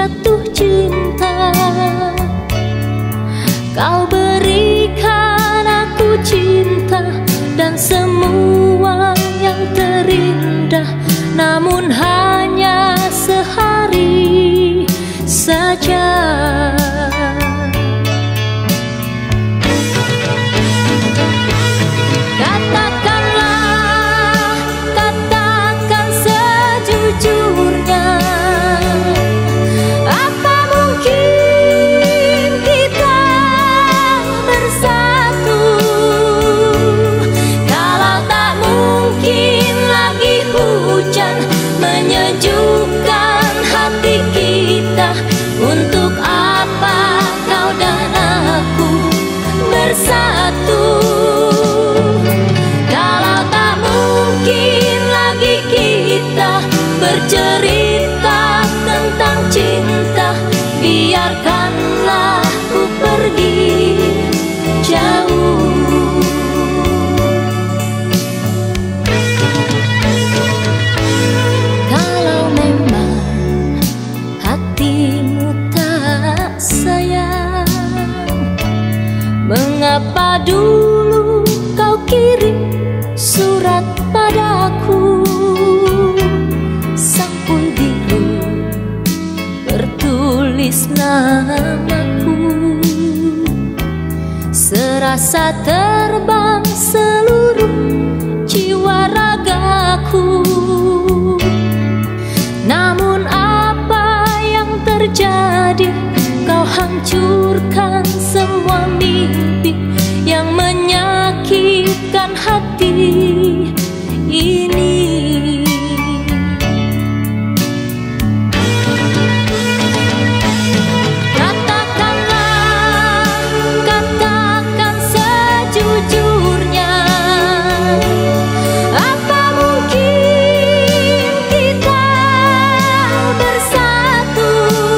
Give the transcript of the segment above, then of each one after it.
jatuh cinta. Kau berikan aku cinta dan semua yang terindah, namun hanya sehari saja. Katakan sejujurnya, apa mungkin kita bersatu? Kalau tak mungkin lagi hujan menyejukkan hati kita, untuk apa kau dan aku bersatu? Kalau tak mungkin lagi kita bercerita tentang cinta, biarkanlah ku pergi jauh. Kalau memang hatimu tak sayang, mengapa dulu kau kirim surat padaku? Sampul biru bertulis namaku, serasa terbang seluruh jiwa ragaku. Namun apa yang terjadi? Kau hancurkan semua mimpi yang menyakitkan hati ini. Katakan sejujurnya, apa mungkin kita bersatu?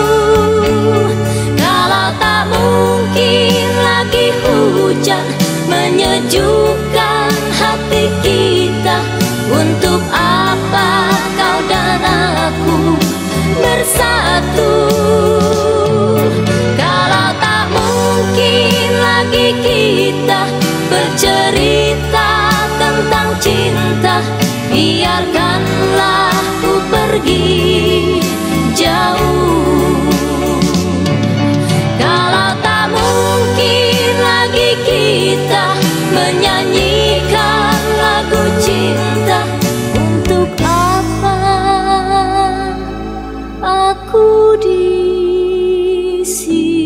Kalau tak mungkin lagi hujan menyejukkan hati kita, untuk apa kau dan aku bersatu? Kalau tak mungkin lagi kita bercerita tentang cinta, biarkanlah ku pergi jauh. Kalau tak mungkin lagi kita menyanyikan lagu cinta, untuk apa aku di sini?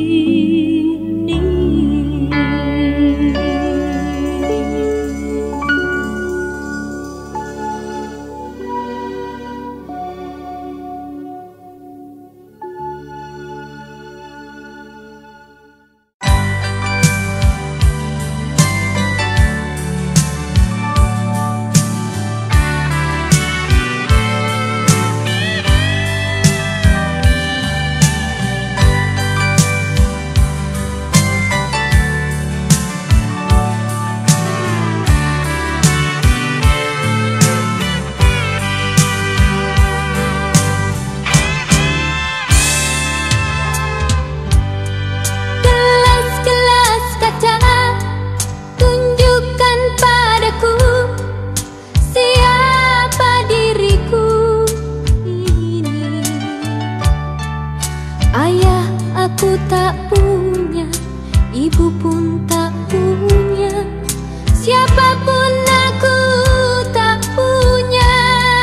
Aku tak punya, ibu pun tak punya, siapapun aku tak punya.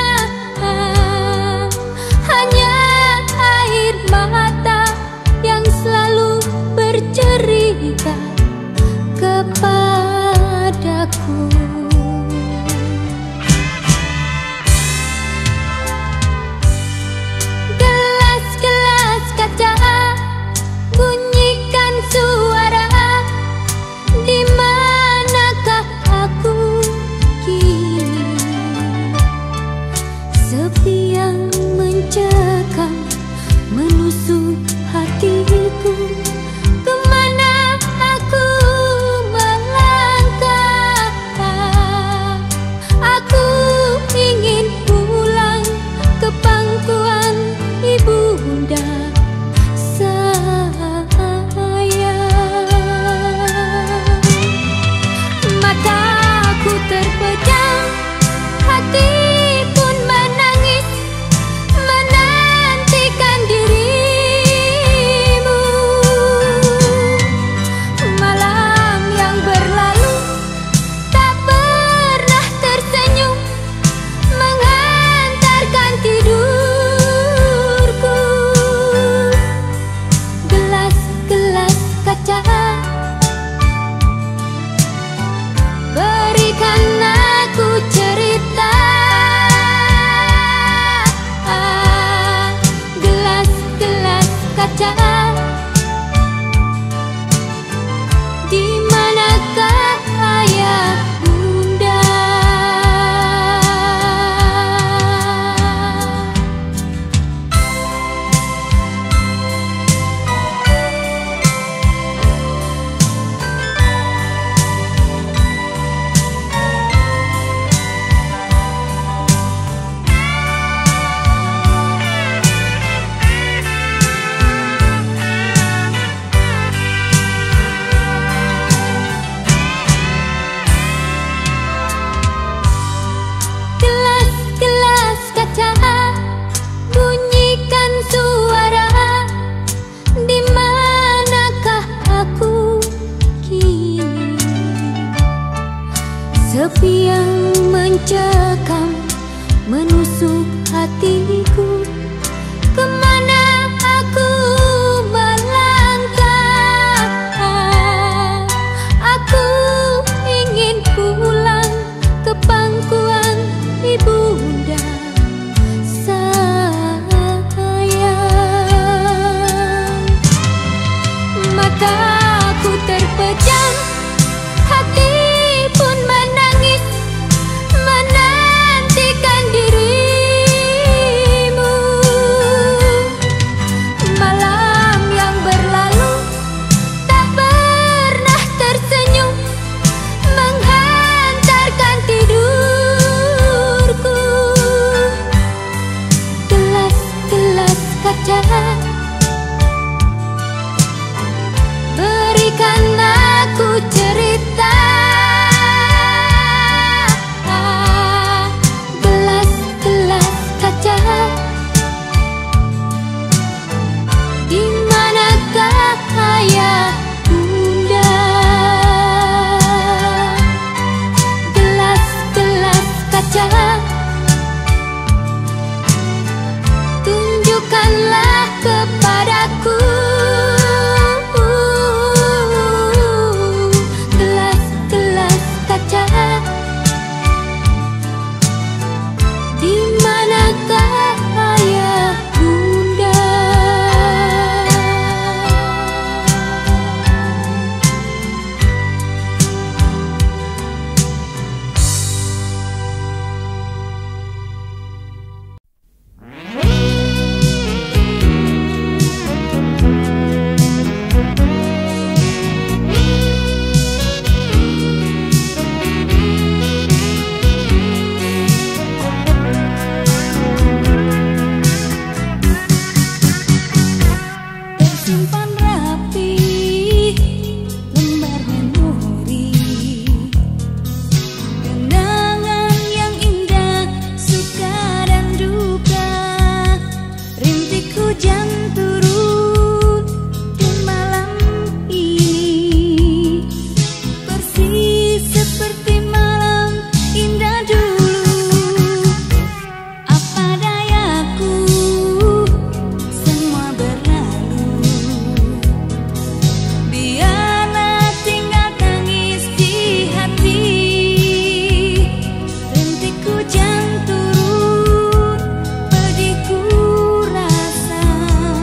Hanya air mata yang selalu bercerita kepadaku. Gelas-gelas kaca bunyikan suara kaca, berikan aku cerita. Gelas-gelas kaca, di manakah ayah bunda? Gelas-gelas kaca, tunjukkanlah kepadaku. Gelas-gelas kaca, di manakah ayah bunda? Tersimpan rapi lembar memori, kenangan yang indah, suka dan duka. Rintik hujan turun di malam ini, persis seperti malam indah dulu. Apa dayaku, semua berlalu. Biarlah tinggal tangis di hati. Rintik hujan turun, pedihku rasa.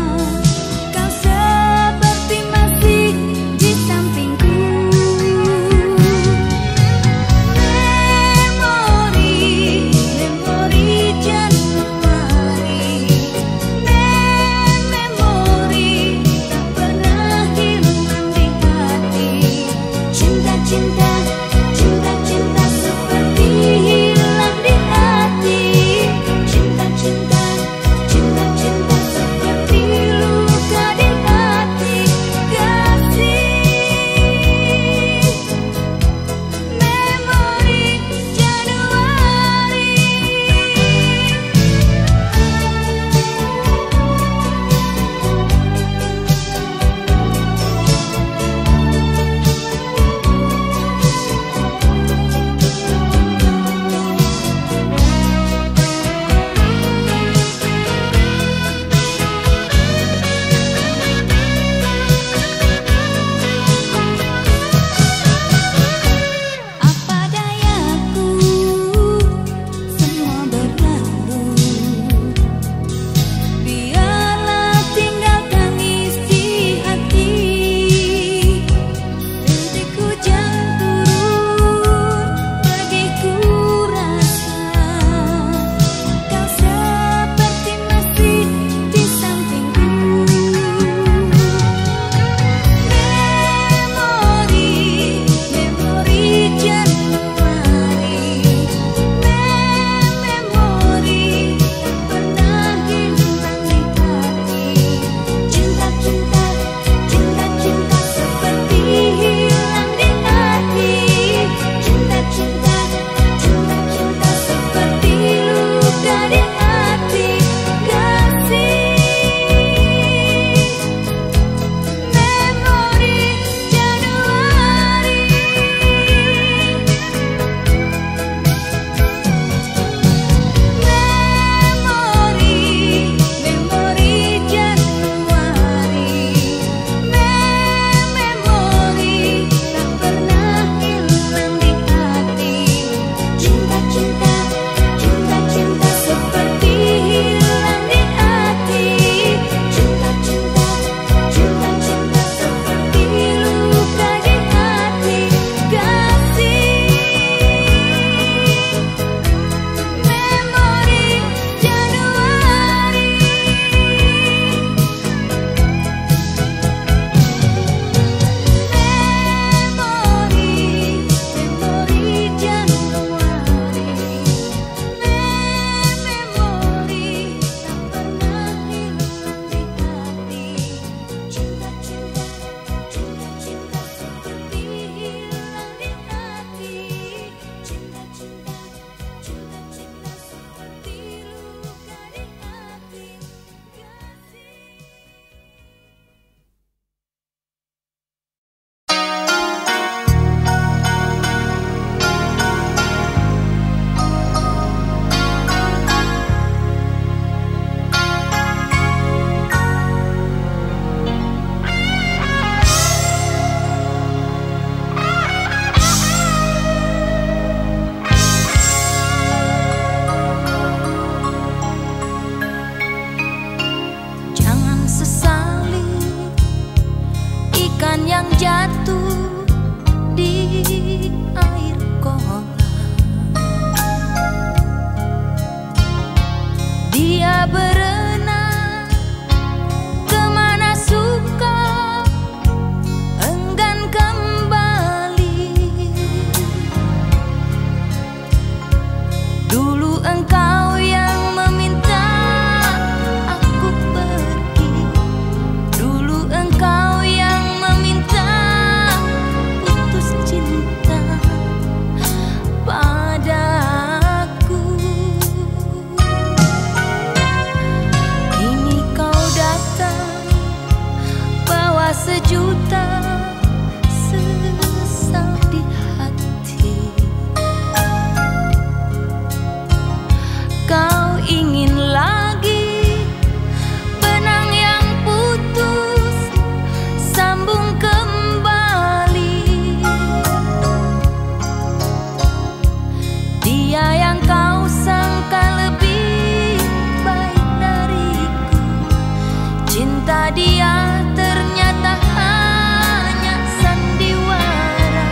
dia ternyata hanya sandiwara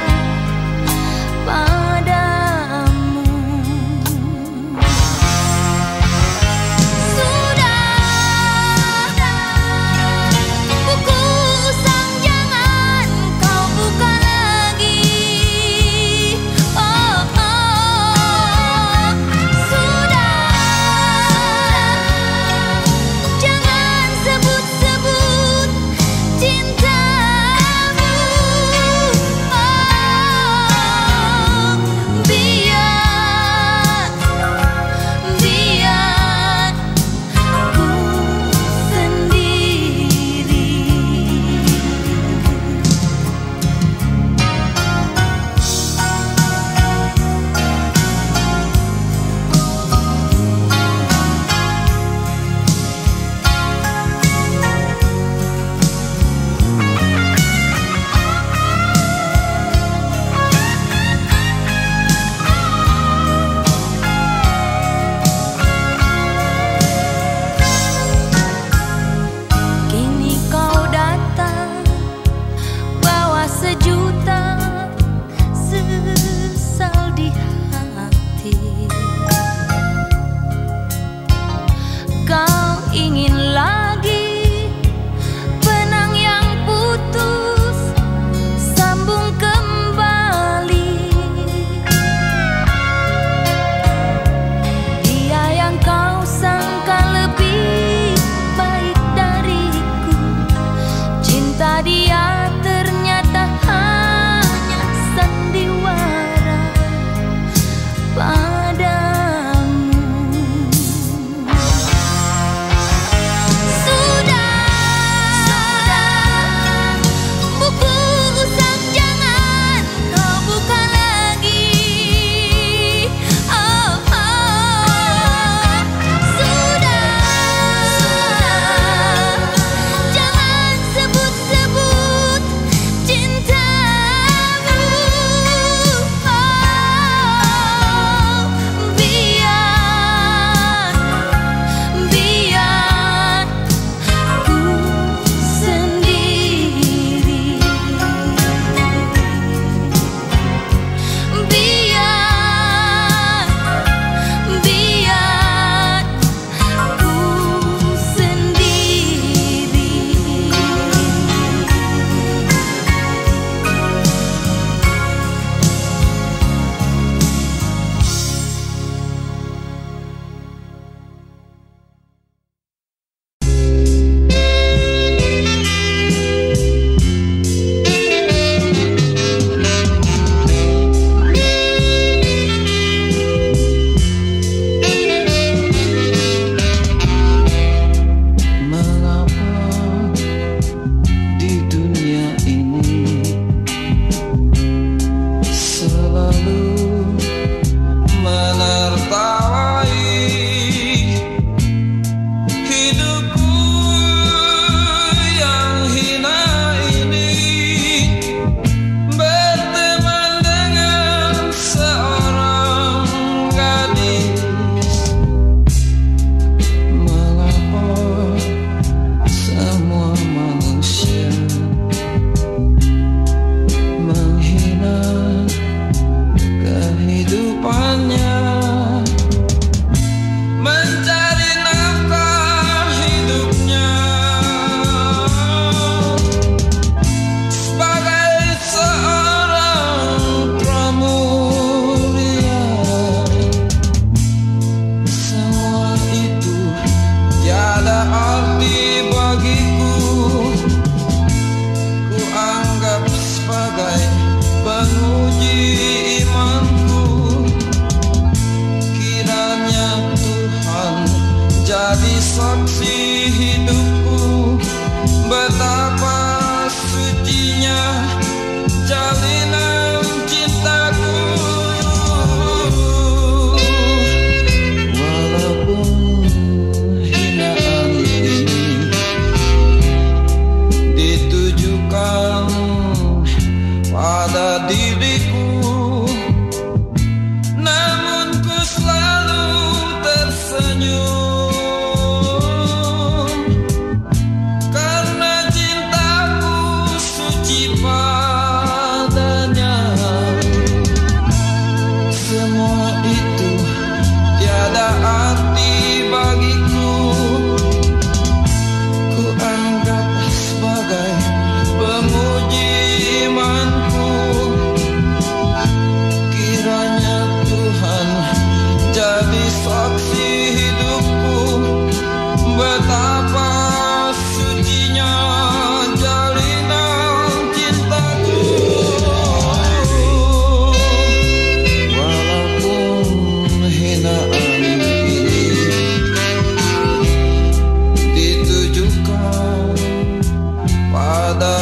padamu. Sudah, buku usang jangan kau buka lagi. Oh, oh, sudah, jangan sebut-sebut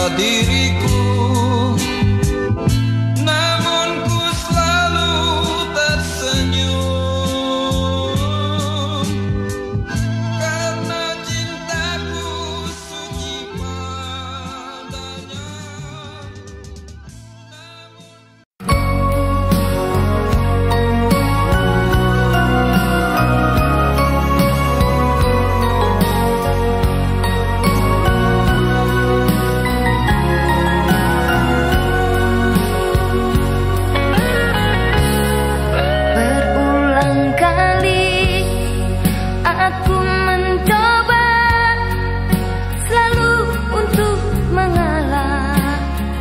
diriku. Namun ku selalu tersenyum karena cintaku suci padanya. Berulang kali aku mencoba selalu untuk mengalah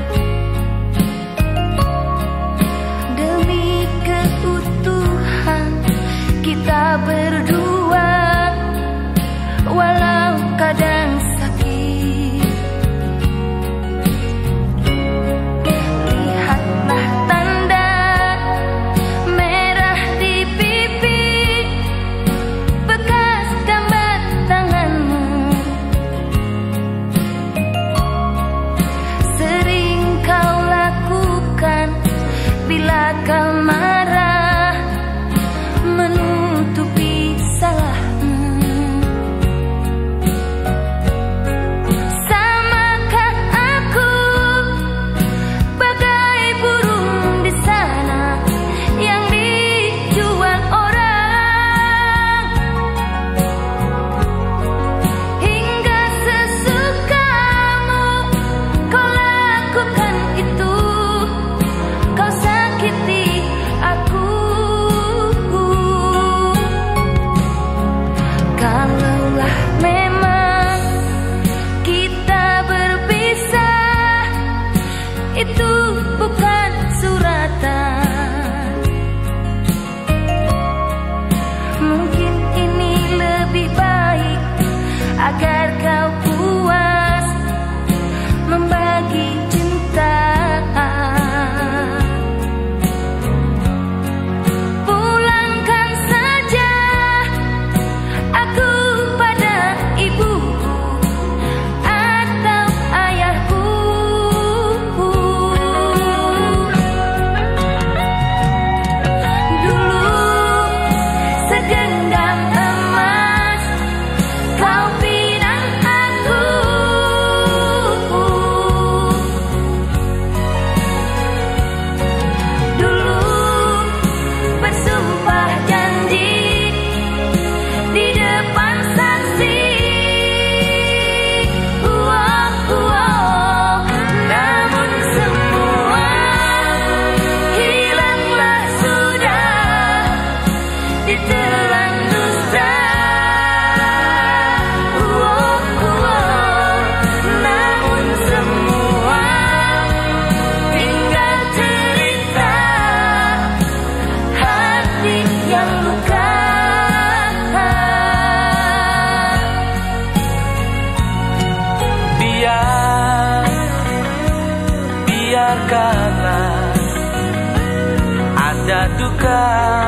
demi keutuhan kita berdua, walau kadang sakit. Lihatlah tanda merah di pipi, bekas gambar tanganmu. Sering kau lakukan bila kau marah, menutupi salahmu. Samakah aku bagai burung di sana yang dijual orang, hingga sesukamu kau lakukan itu, kau sakiti aku. Kalaulah memang kita berpisah, itu bukan suratan. Mungkin ini lebih baik agar kau puas membagi cinta. Pulangkan saja aku pada ibuku atau ayahku. Dulu segenggam emas kau pinang aku. Dulu bersumpah janji di depan saksi. Namun semua hilanglah sudah ditelan dusta. Namun semua tinggal cerita hati yang luka. Biarkanlah ada duka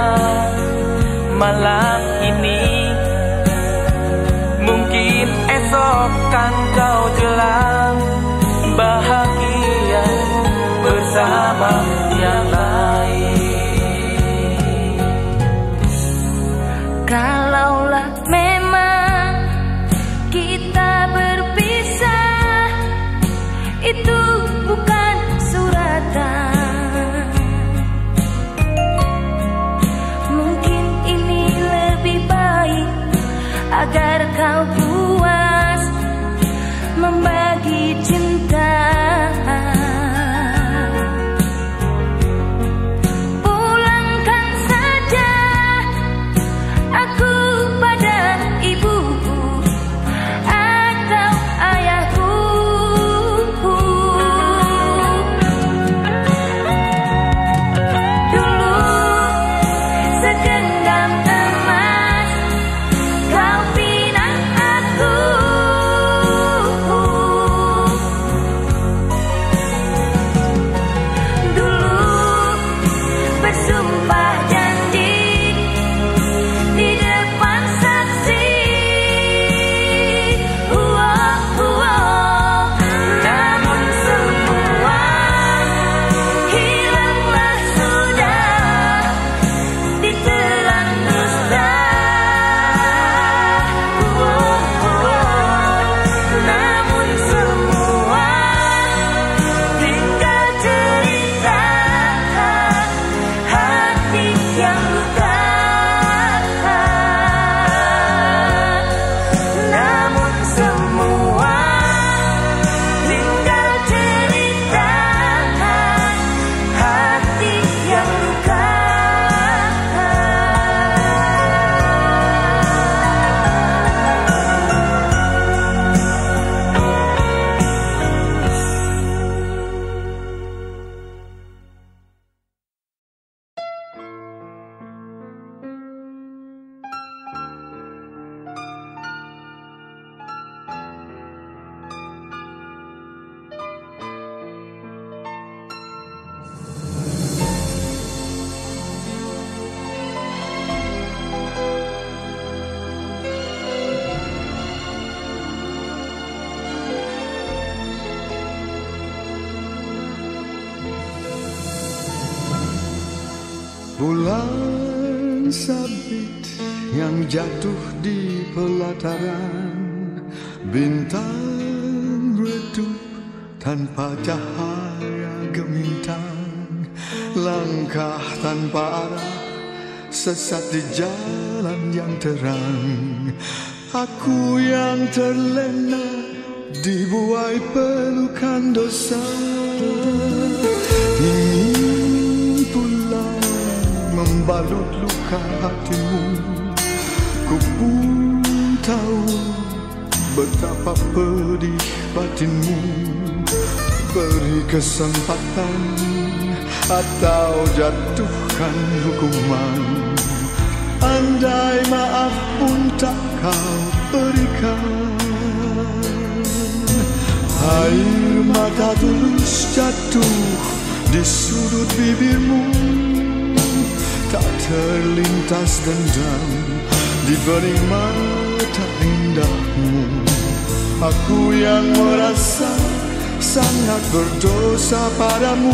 malam ini, mungkin esok kan kau jelang bahagia bersama yang lain. Kalaulah memang kita berpisah, itu bukan suratan. Mungkin ini lebih baik agar kau puas namun semua tinggal cerita hati yang luka. Namun semua tinggal cerita hati yang luka. Bulan sabit yang jatuh di pelataran, bintang redup tanpa cahaya gemintang, langkah tanpa arah, sesat di jalan yang terang. Aku yang terlena dibuai pelukan dosa, ingin pulang membalut luka hatimu. Ku pun tahu betapa pedih batinmu. Beri kesempatan atau jatuhkan hukuman. Andai maaf pun tak kau berikan, air mata tulus jatuh di sudut bibirmu. Tak terlintas dendam di bening mata indahmu. Aku yang merasa sangat berdosa padamu.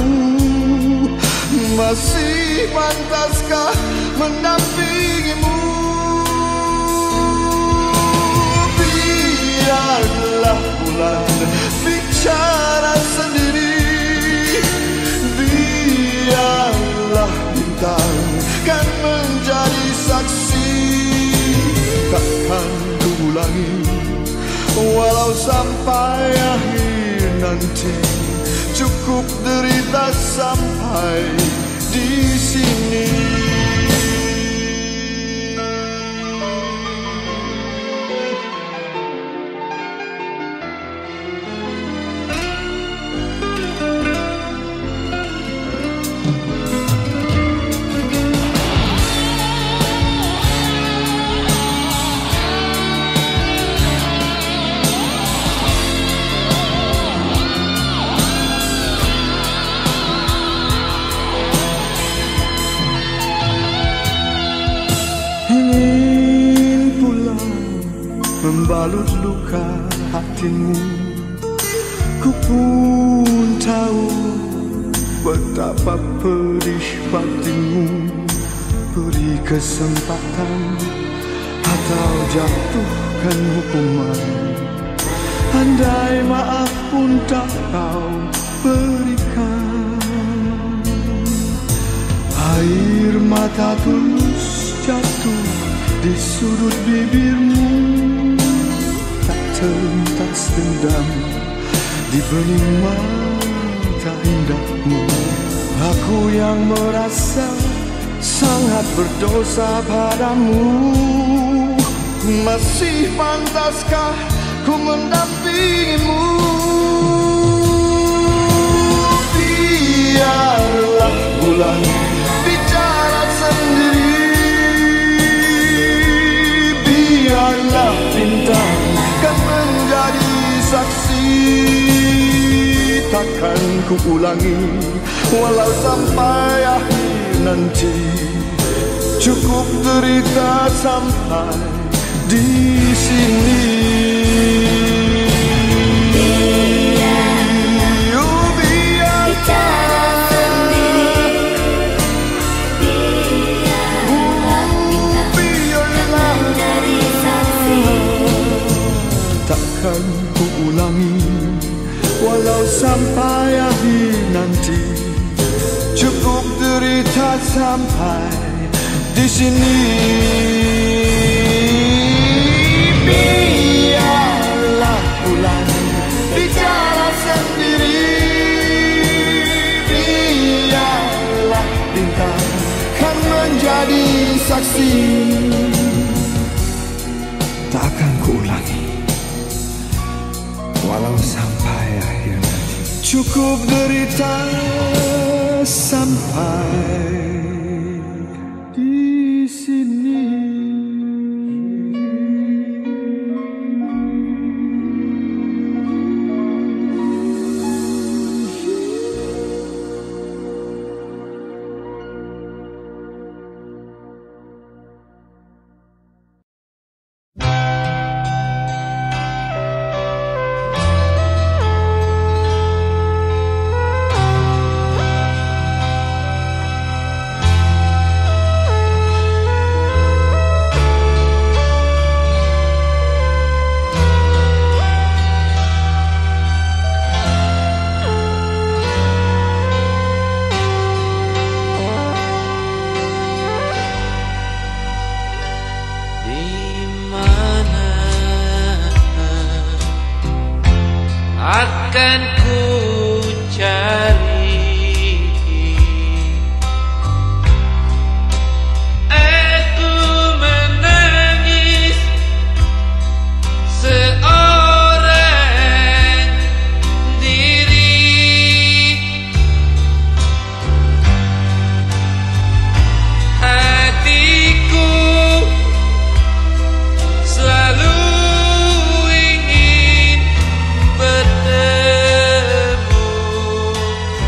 Masih pantaskah mendampingimu? Biarlah bulan bicara sendiri, biarlah bintang kan menjadi saksi. Takkan ku ulangi walau sampai akhir nanti. Cukup derita sampai di sini. Membalut luka hatimu. Ku pun tahu betapa pedih batinmu. Beri kesempatan atau jatuhkan hukuman. Andai maaf pun tak kau berikan, air mata tulus jatuh di sudut bibirmu. Terlintas dendam di bening mata indahmu. Aku yang merasa sangat berdosa padamu. Masih pantaskah ku mendampingimu? Biarlah bulan bicara sendiri, biarlah bintang kan menjadi saksi. Takkan ku ulangi walau sampai akhir nanti. Cukup derita sampai di sini. Takkan ku ulangi, walau sampai akhir nanti. Cukup derita sampai di sini. Biarlah bulan bicara sendiri, biarlah bintang kan menjadi saksi. Tak akan kuulangi, walau sampai akhir nanti. Cukup derita sampai di sini. Akan ku cari aku menangis seorang diri. Hatiku selalu bertemu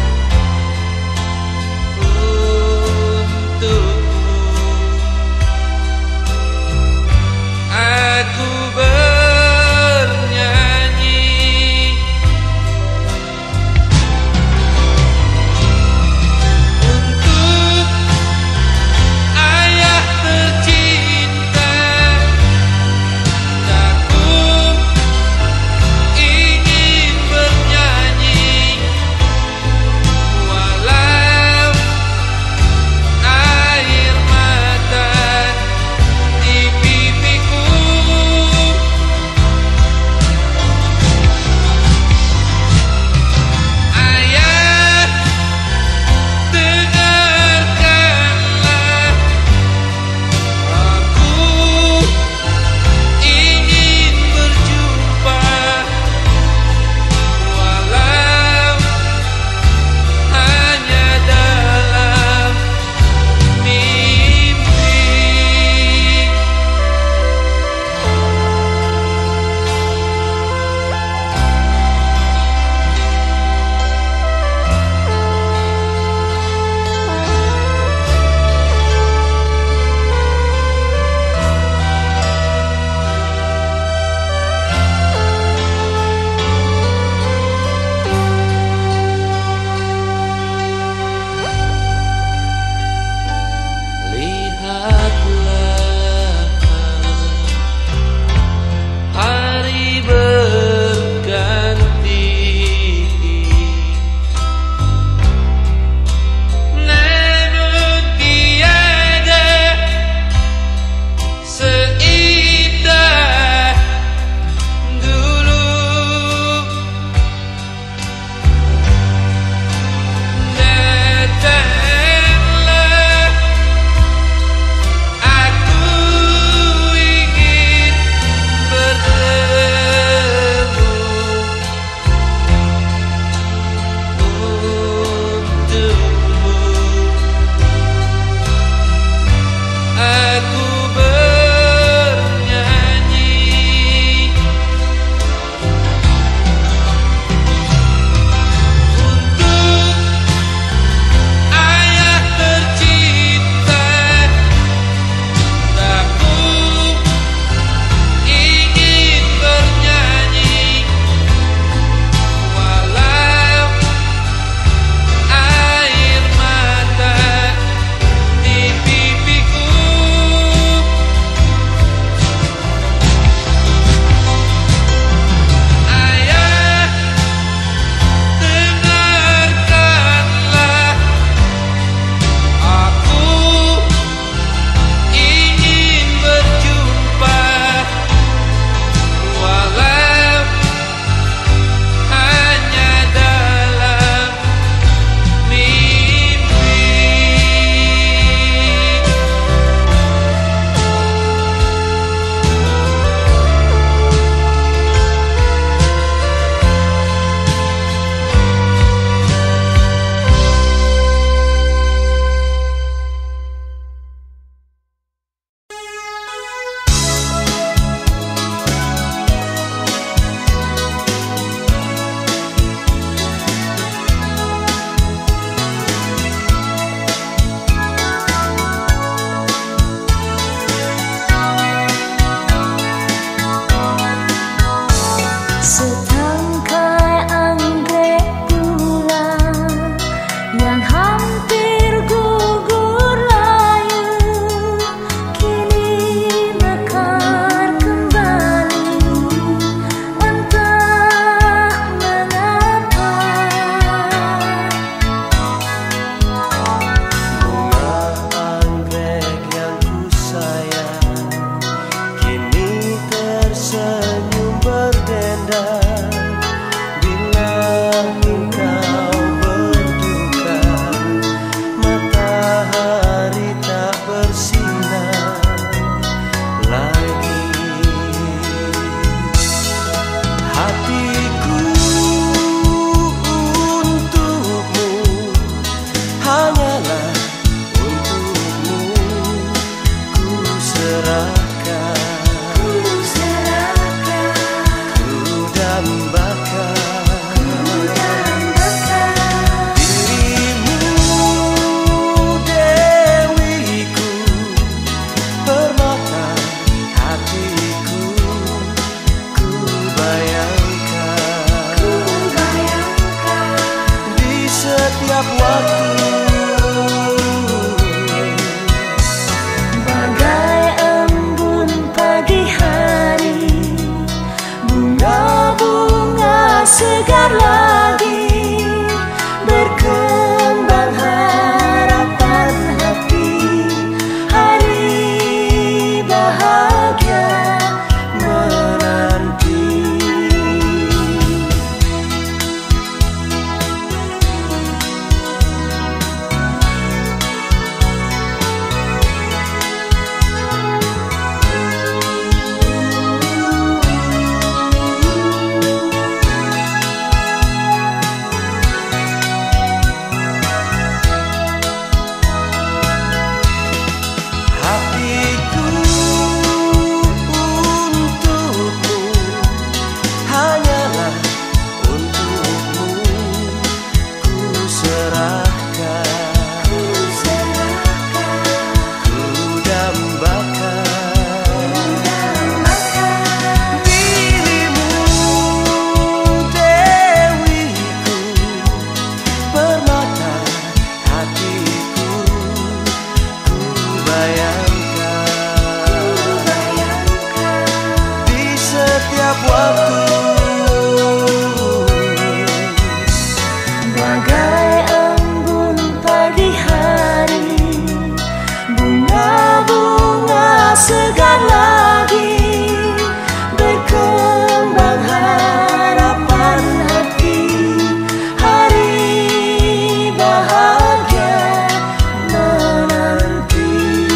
segar lagi, berkembang harapan hati, hari bahagia menanti. Hatiku untukmu, hanyalah untukmu ku serahkan, ku dambakan dirimu, dewiku, permata hatiku, ku bayangkan di setiap waktu. Bagai embun pagi hari, bunga-bunga segar lagi, berkembang harapan hati, hari bahagia menanti.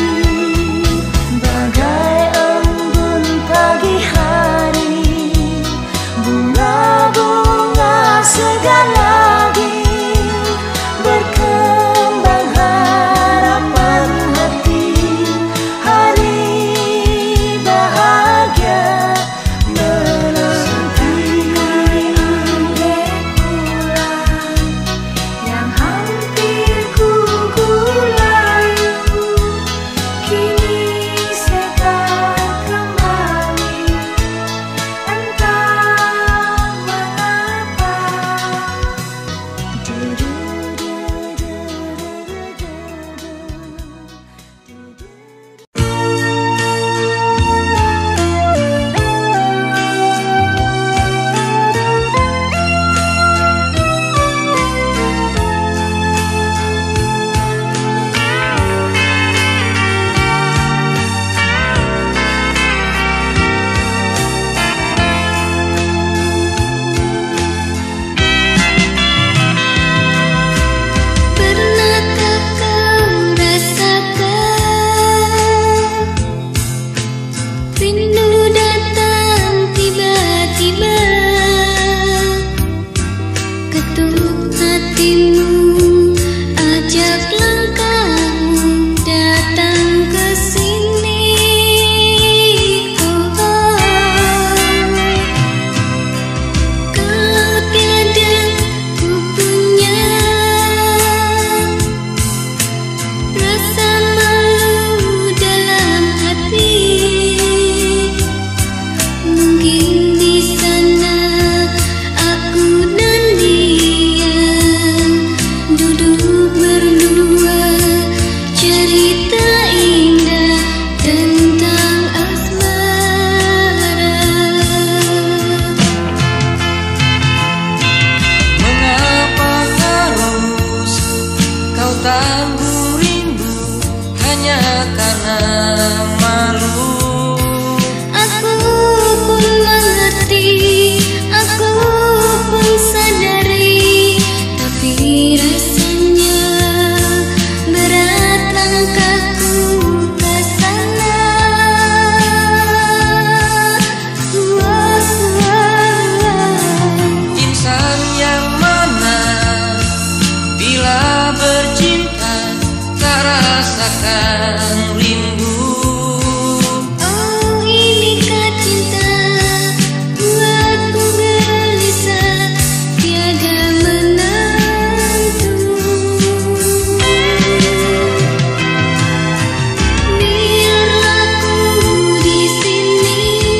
Bagai embun pagi hari, bunga-bunga segar lagi, berkembang harapan hati, hari bahagia menanti. Yang hampir ku layu, kini segar kembali, entah mengapa. Pernahkah kau rasakan rindu datang tiba-tiba, ketuk hatimu, ajak langkahmu datang ke sini. Kalau tiada ku punya rasa malu dalam hati, mungkin di sana aku dan dia duduk berdua, cerita indah tentang asmara. Mengapa harus kau tanggung rindu hanya karena malu? Aku pun mengerti, aku pun sadari, tapi rasanya berat langkahku ke sana. Insan yang mana bila bercinta tak rasakan rindu? Oh, inikah cinta buatku gelisah, tiada menentu. Biarlah ku di sini,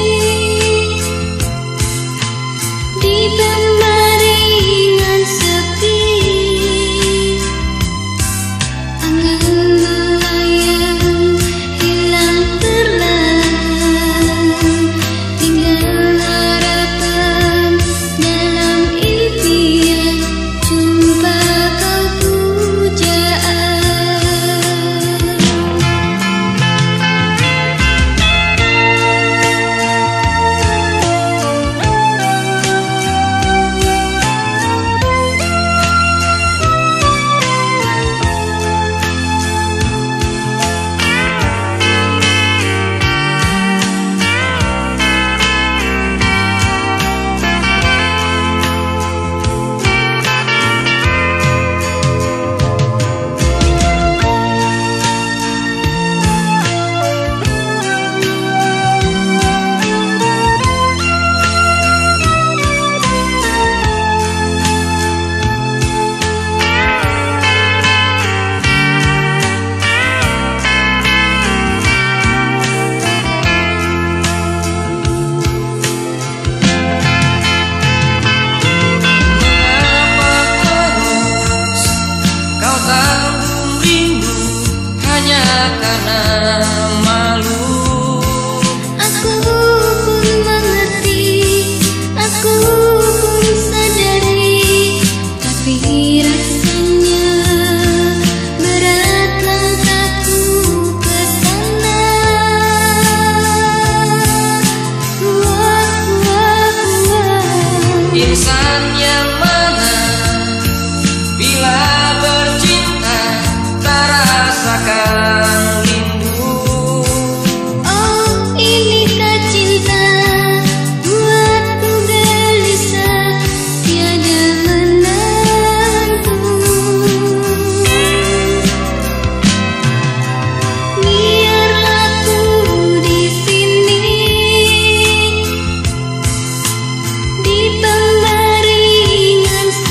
di pembaringan sepi, angin melayang Urusan yang mana bila bercinta tak rasakan rindu. Oh, inikah cinta buatku gelisah tiada menentu. Biarlah ku di sini di pembaringan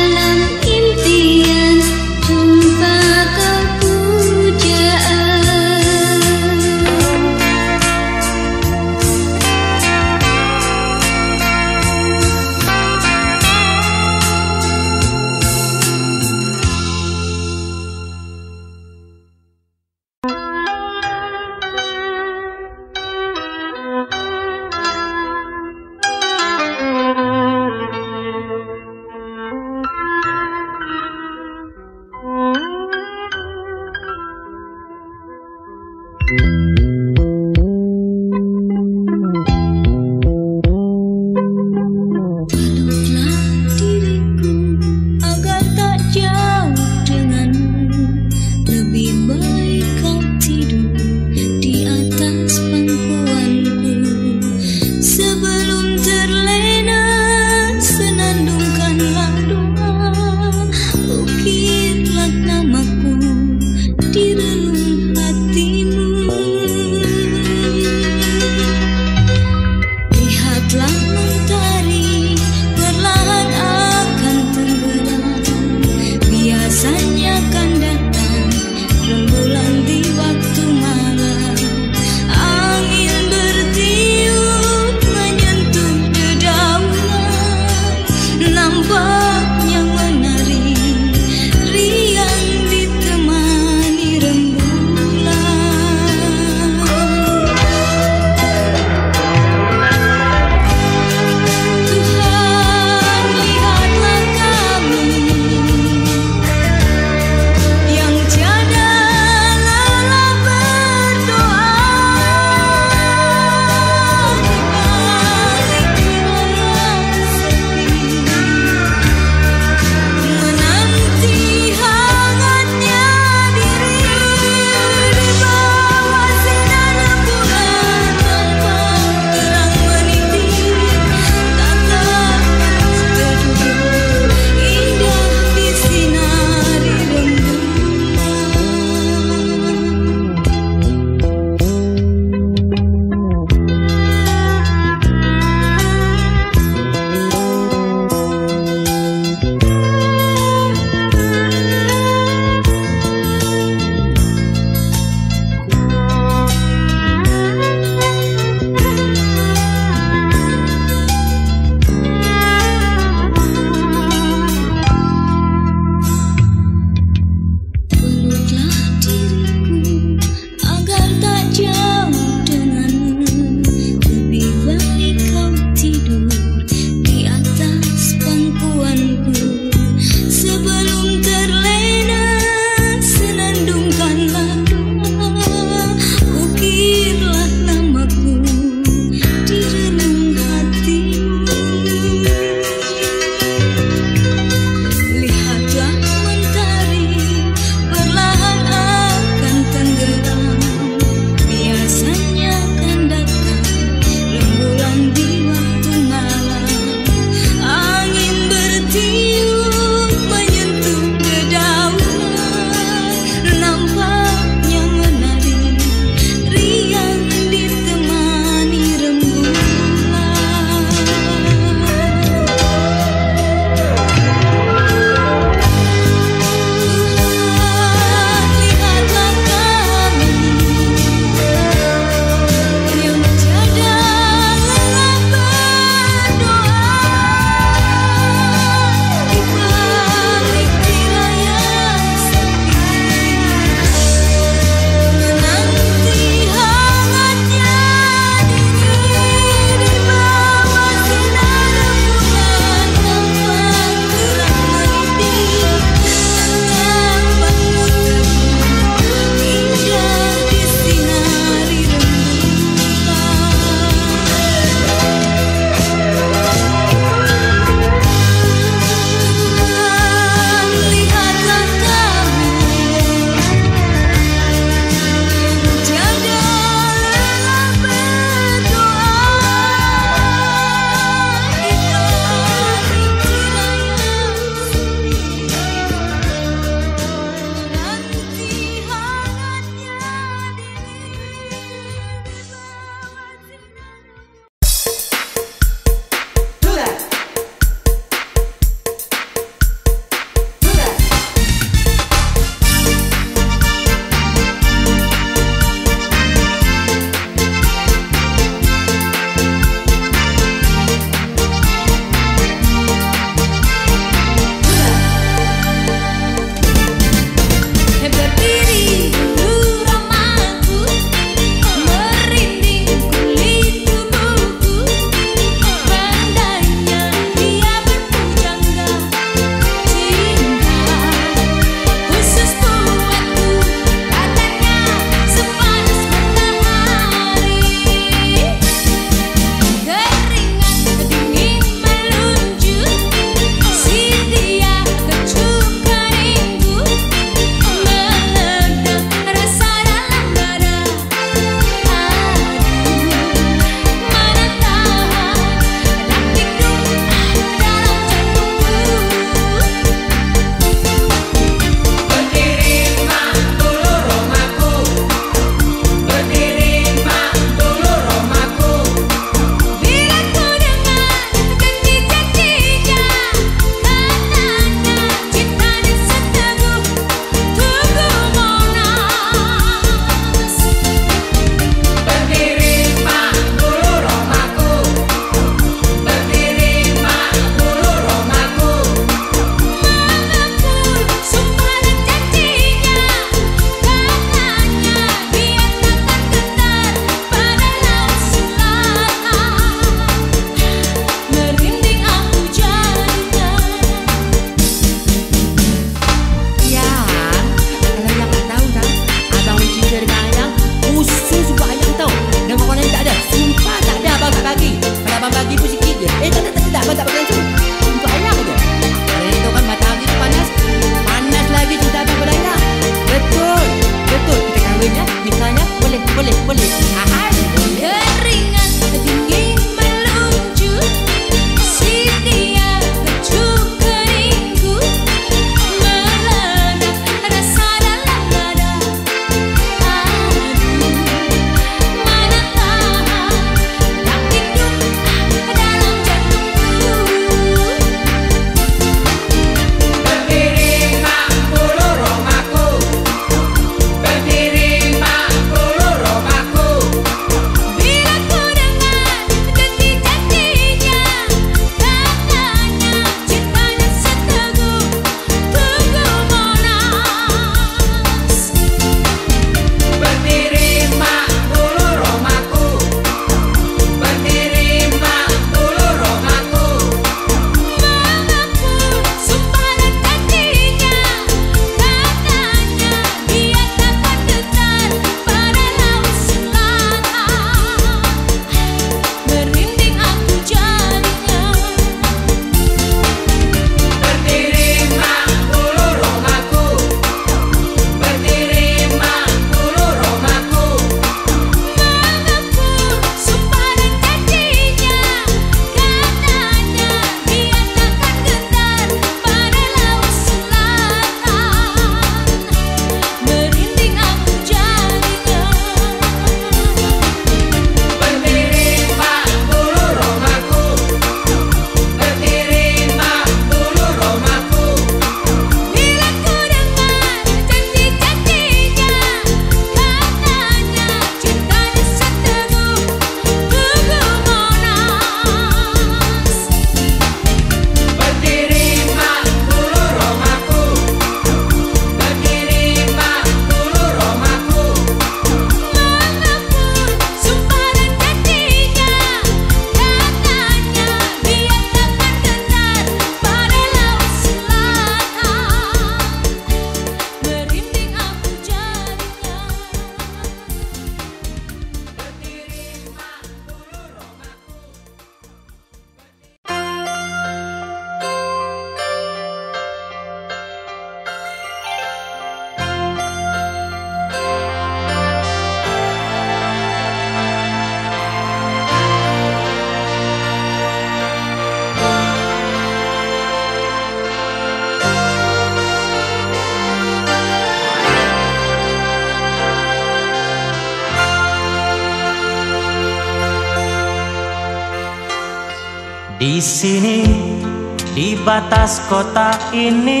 Di sini, di batas kota ini,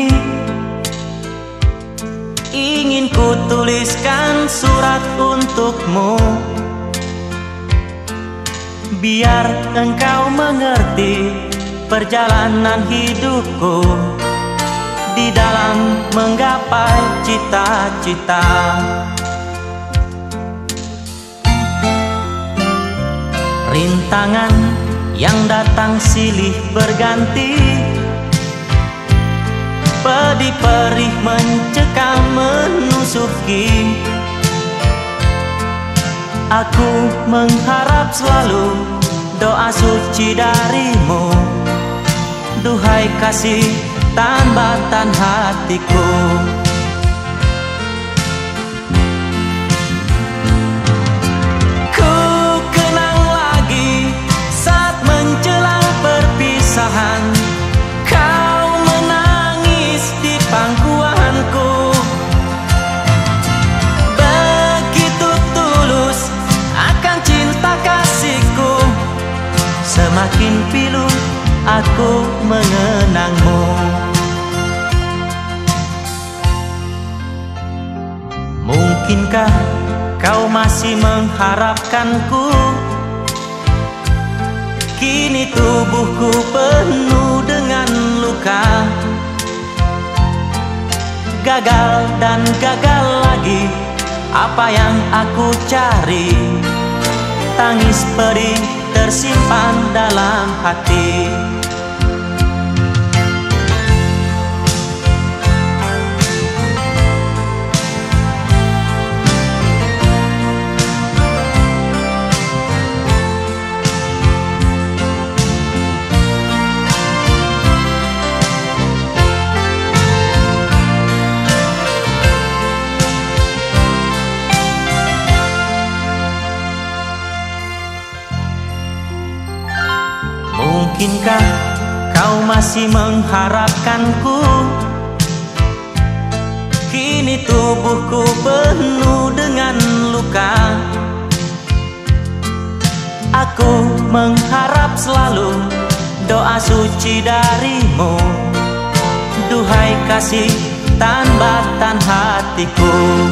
ingin ku tuliskan surat untukmu, biar engkau mengerti perjalanan hidupku di dalam menggapai cita-cita. Rintangan yang datang silih berganti, pedih perih mencekam menusuki. Aku mengharap selalu doa suci darimu, duhai kasih tambatan hatiku. Ku kenang lagi saat menjelang perpisahan, kau menangis di pangkuanku. Begitu tulus akan cinta kasihku, semakin pilu aku mengenangmu. Mungkinkah kau masih mengharapkanku? Kini tubuhku penuh dengan luka, gagal dan gagal lagi apa yang aku cari. Tangis pedih tersimpan dalam hati. Mungkinkah kau masih mengharapkanku? Kini tubuhku penuh dengan luka, aku mengharap selalu doa suci darimu, duhai kasih tambatan hatiku.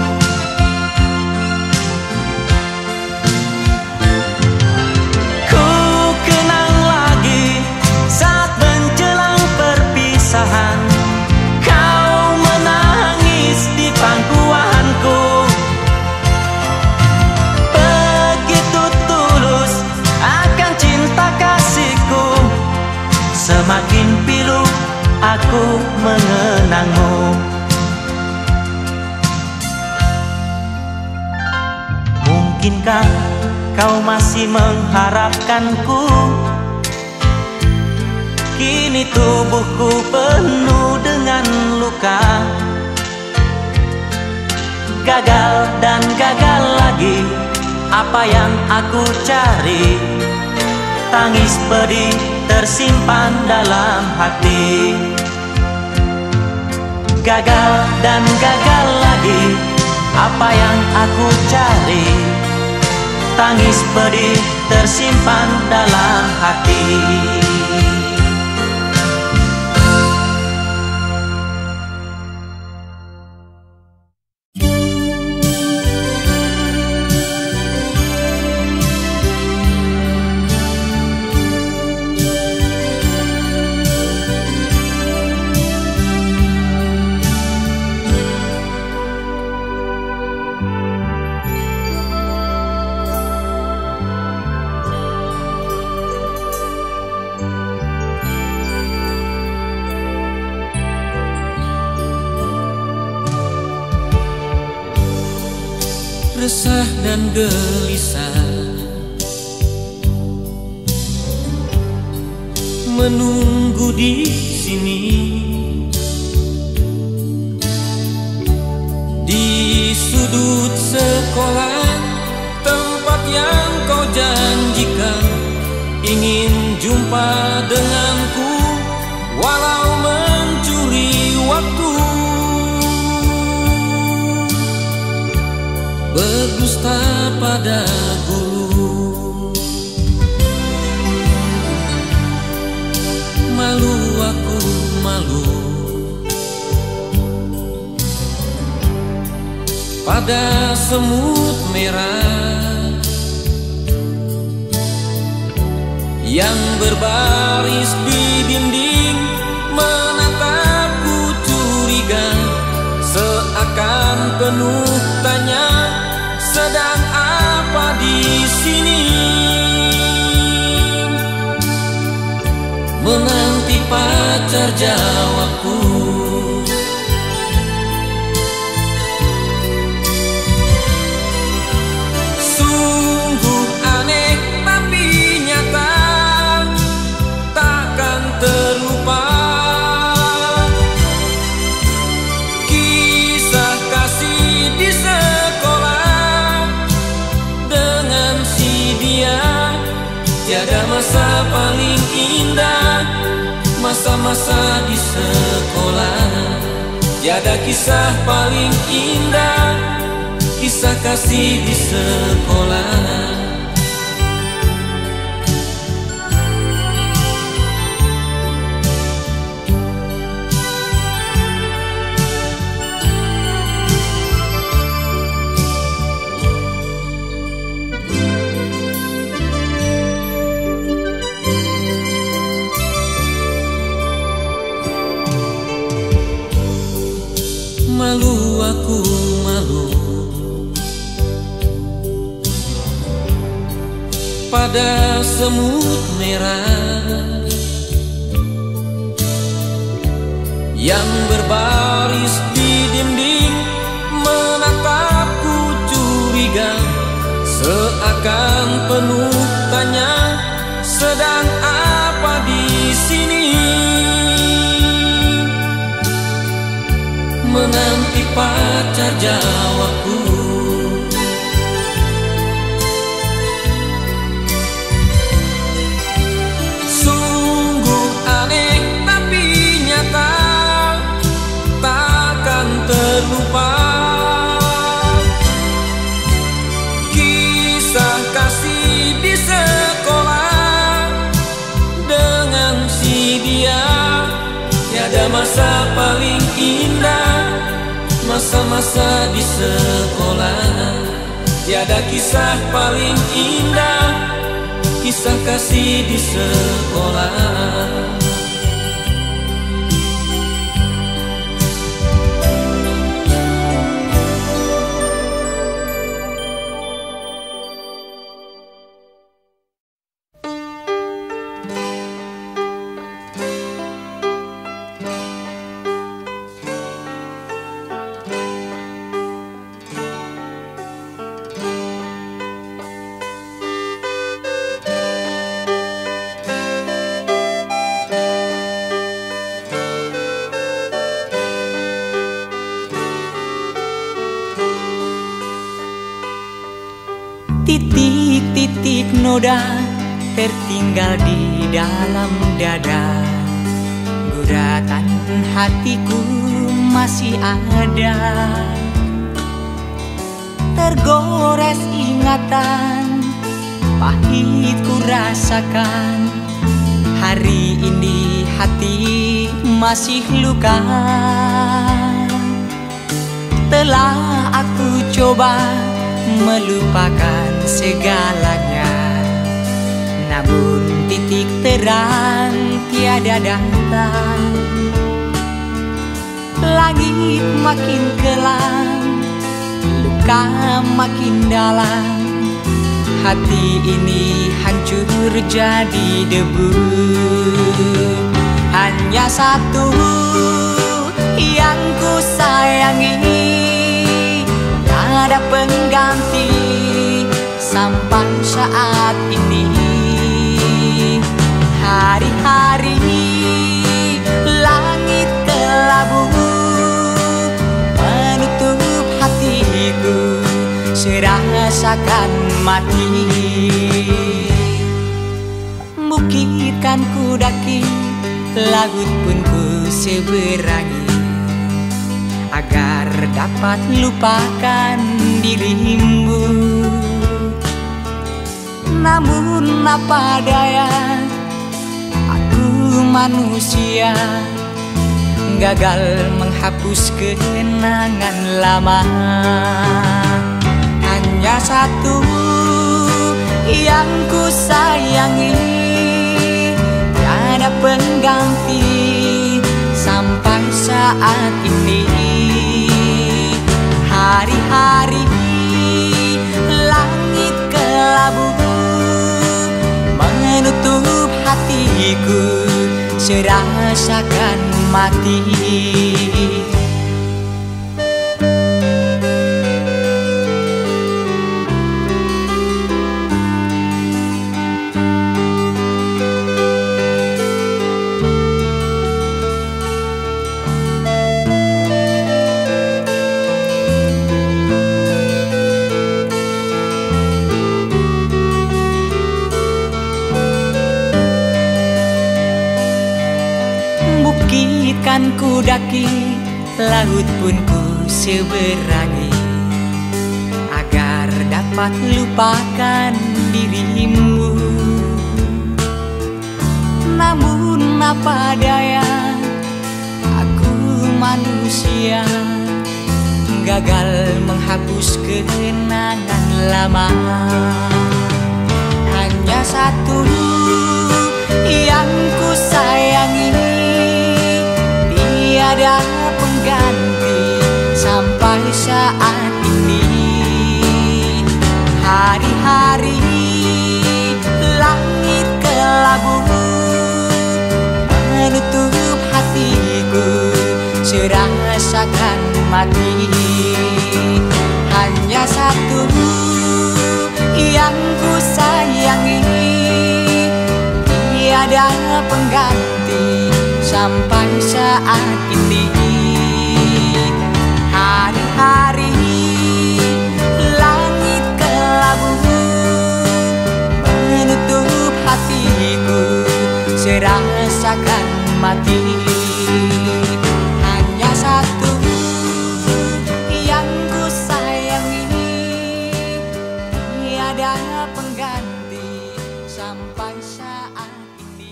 Kau menangis di pangkuanku, begitu tulus akan cinta kasihku, semakin pilu aku mengenangmu. Mungkinkah kau masih mengharapkanku? Kini tubuhku penuh dengan luka, gagal dan gagal lagi apa yang aku cari. Tangis pedih tersimpan dalam hati, gagal dan gagal lagi apa yang aku cari. Tangis pedih tersimpan dalam hati. Resah dan gelisah menunggu di sini, di sudut sekolah tempat yang kau janjikan. Ingin jumpa denganku walau mencuri waktu, berdusta pada guru. pada semut merah yang berbaris di dinding menatapku curiga, seakan penuh tanya, sedang apa di sini? Menanti pacar jawabku. Sungguh aneh tapi nyata, takkan terlupa kisah kasih di sekolah dengan si dia. Tiada masa paling indah, masa-masa di sekolah. Tiada kisah paling indah, kisah kasih di sekolah. Malu aku malu pada semut merah yang berbaris di dinding menatapku curiga, seakan penuh tanya, sedang apa di sini? Menanti pacar jawabku. Sungguh aneh tapi nyata, takkan terlupa kisah kasih di sekolah dengan si dia. Tiada masa paling indah, masa-masa di sekolah. Tiada kisah paling indah, kisah kasih di sekolah. Titik-titik noda tertinggal di dalam dada, guratan hatiku masih ada. Tergores ingatan, pahit ku rasakan, hari ini hati masih luka. Telah aku coba melupakan segalanya, namun titik terang tiada datang. Langit makin kelam, luka makin dalam, hati ini hancur jadi debu. Hanya satu yang ku sayangi, ada pengganti sampai saat ini. Hari-hari langit kelabu menutup hatiku, serasakan mati. Bukit kan ku daki, laut pun ku seberangi, agar dapat lupakan dirimu. Namun apa daya, aku manusia, gagal menghapus kenangan lama. Hanya satu yang ku sayangi, tiada pengganti sampai saat ini. Hari-hari langit kelabu menutup hatiku, serasakan mati. Kan ku daki, laut pun ku seberangi, agar dapat lupakan dirimu. Namun apa daya, aku manusia, gagal menghapus kenangan lama. Hanya satu yang ku sayangi, tiada pengganti sampai saat ini. Hari-hari langit kelabu menutup hatiku, serasakan mati. Hanya satu yang ku sayangi, tiada pengganti sampai saat ini. Hari-hari langit kelabu menutup hatiku, serasakan mati. Hanya satu yang ku sayangi, tiada pengganti sampai saat ini.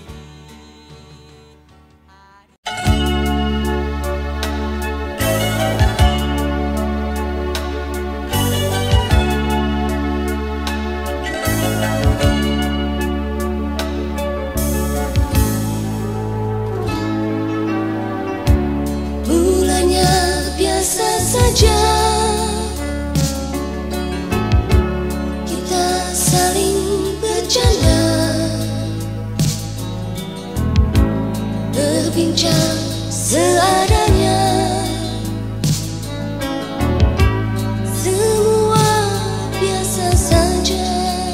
Mulanya biasa saja, kita saling bercanda, berbincang seadanya. Semua biasa saja.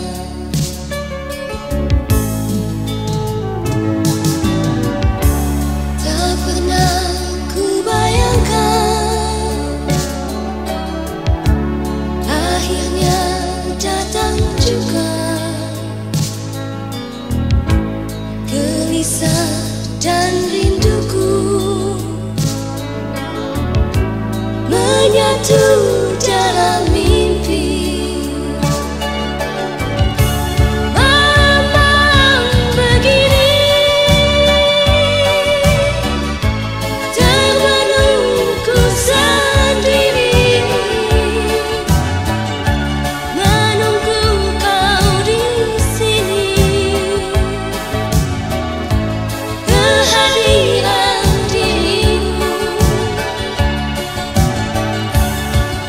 Tak pernah ku bayangkan akhirnya datang juga gelisah dan rinduku menyatu dalam mimpi. Memang begini, termenungku sendiri, menunggu kau di sini, kehadiran dirimu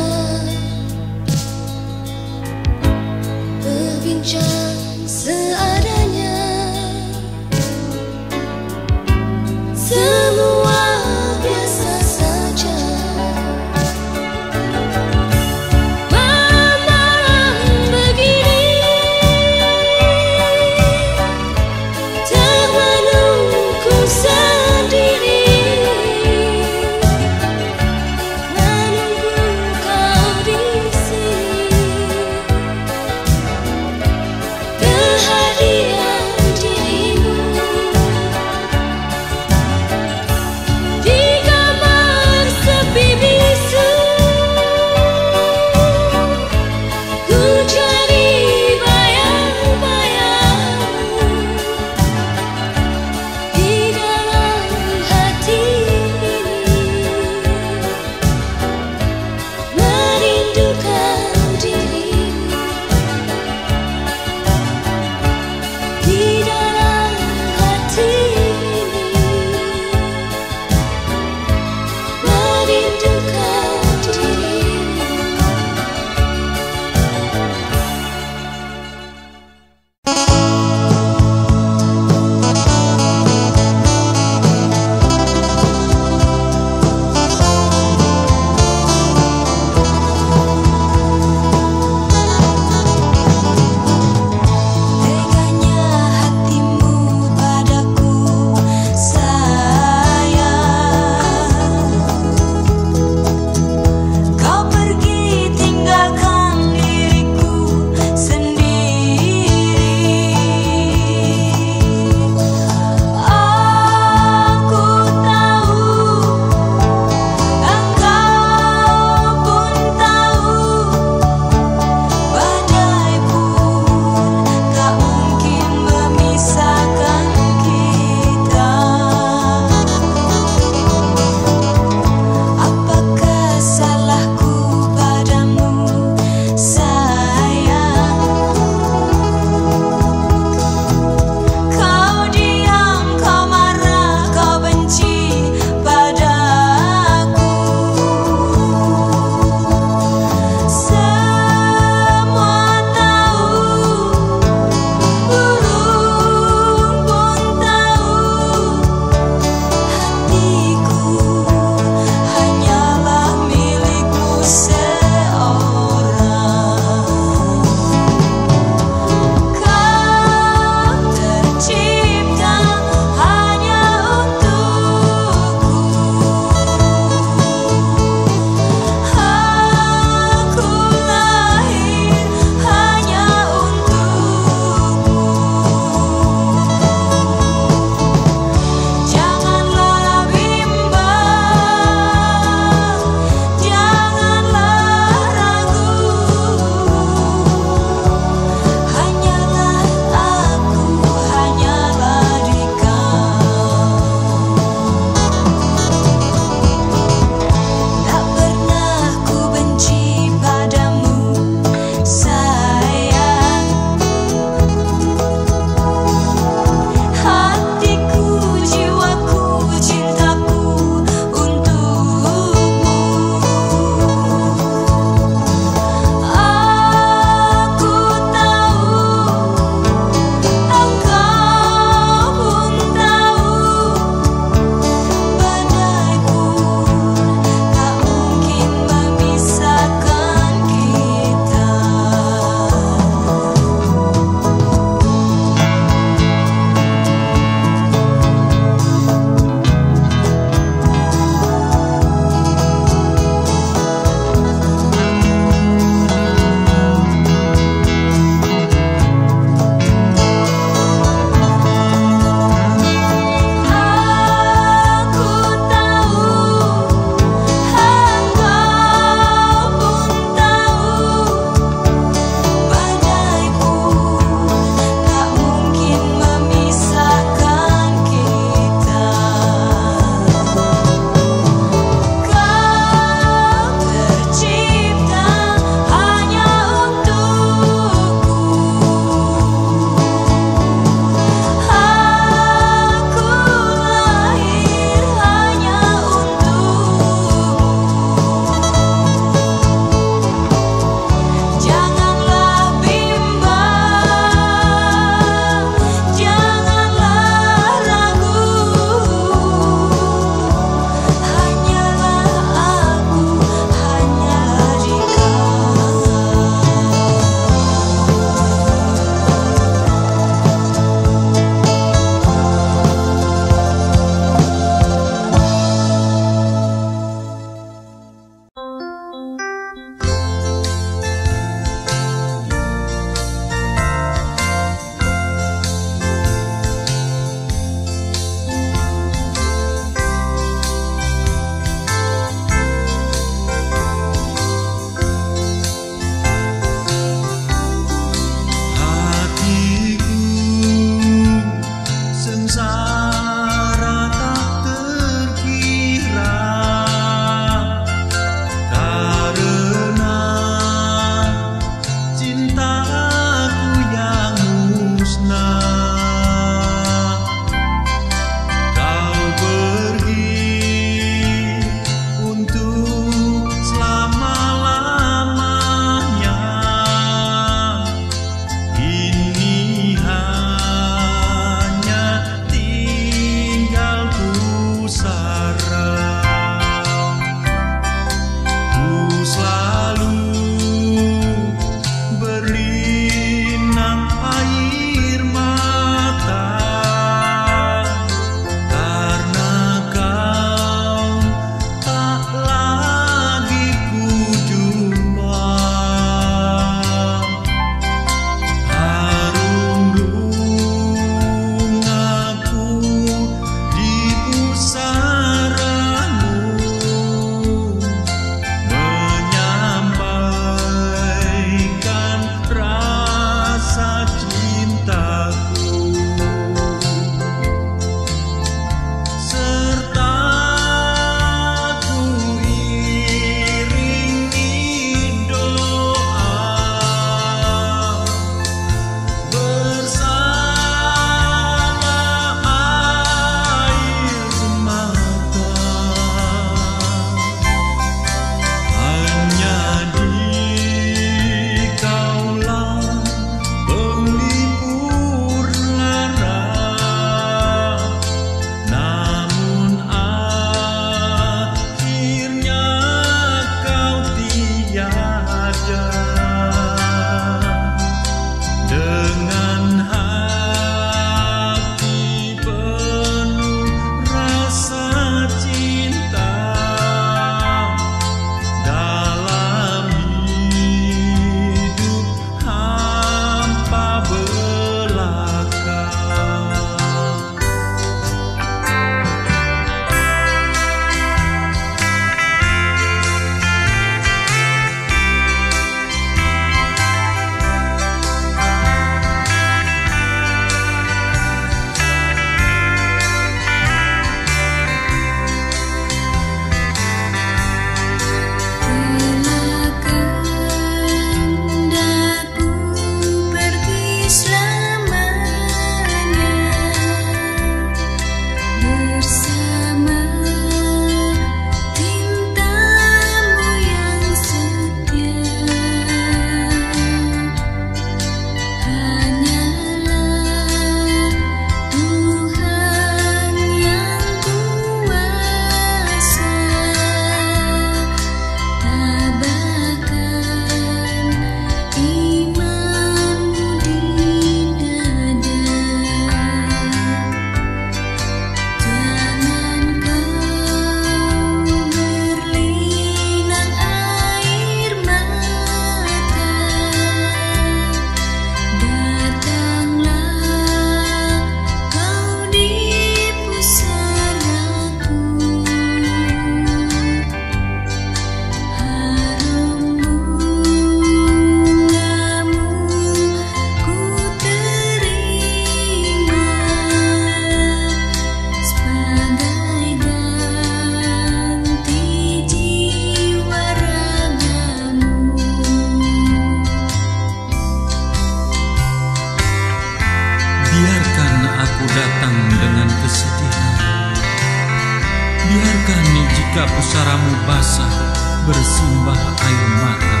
Ketika pusaramu basah bersimbah air mata,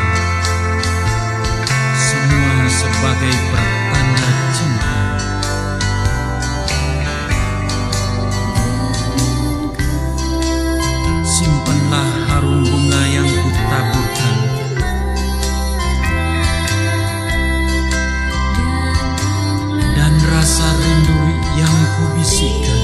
semua sebagai pertanda cinta. Simpanlah harum bunga yang kutaburkan, dan rasa rindu yang kubisikkan.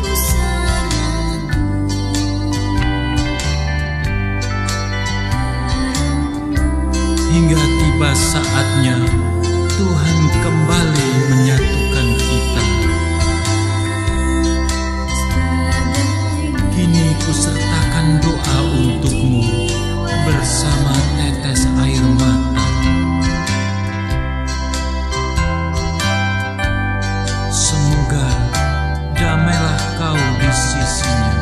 Hingga tiba saatnya Tuhan kembali menyatukan kita. Kini kusertakan doa untukmu bersama tetes air mata. Semoga damailah kau di sisinya.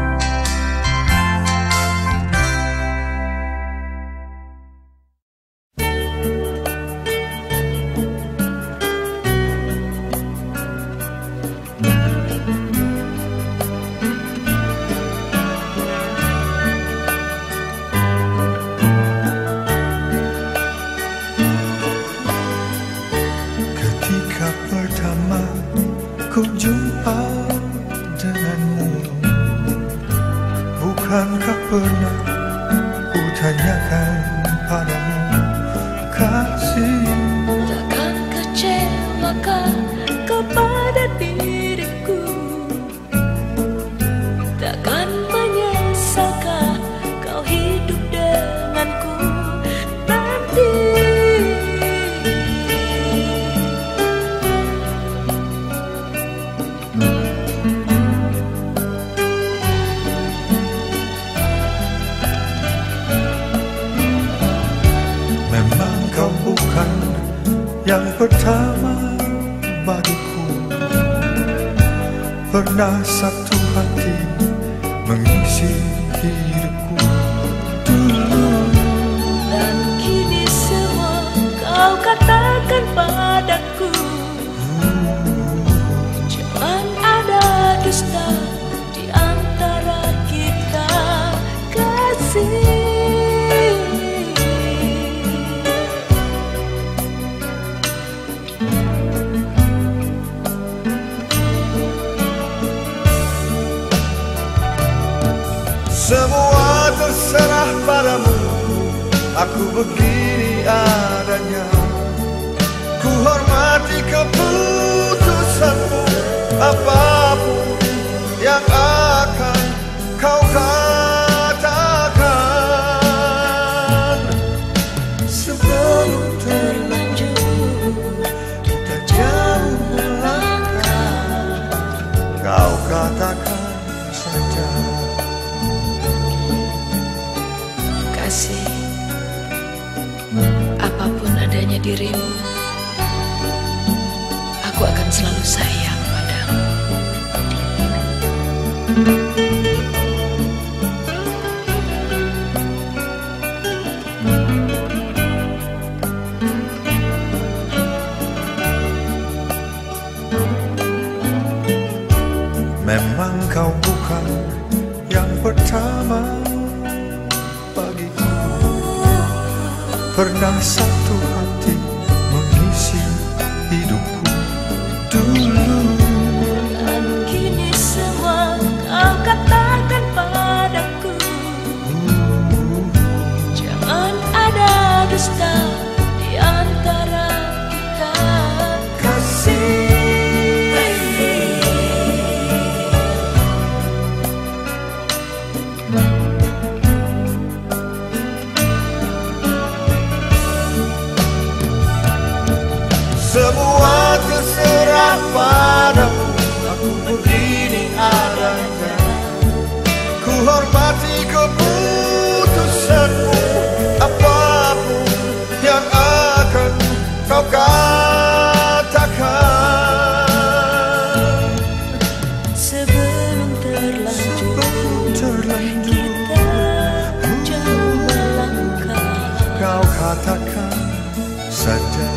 Ku jumpa denganmu, bukankah pernah ku tanyakan padamu, kasih? Takkan kecewakan kepada diriku, takkan menyesalkan kau hidup denganku nanti. Yang pertama bagiku, pernah satu hati mengisi hidupku dulu. Dan kini semua kau katakan padaku, jangan ada dusta di antara kita, kasih. Semua terserah padamu, aku begini adanya. Ku hormati keputusanmu, apapun yang akan kau katakan. Sebelum terlanjur kita jauh melangkah, kau katakan saja. Kasih, apapun adanya dirimu, aku akan selalu sayang padamu. Memang kau bukan yang pertama bagiku, pernah satu hati mengisi hidupku dulu. Dan kini semua kau katakan padaku, jangan ada dusta di antara kita, kasih. Semua terserah padamu, aku begini adanya. Ku hormati keputusanmu, apapun yang akan kau katakan. Sebelum terlanjur kita jauh melangkah, kau katakan saja.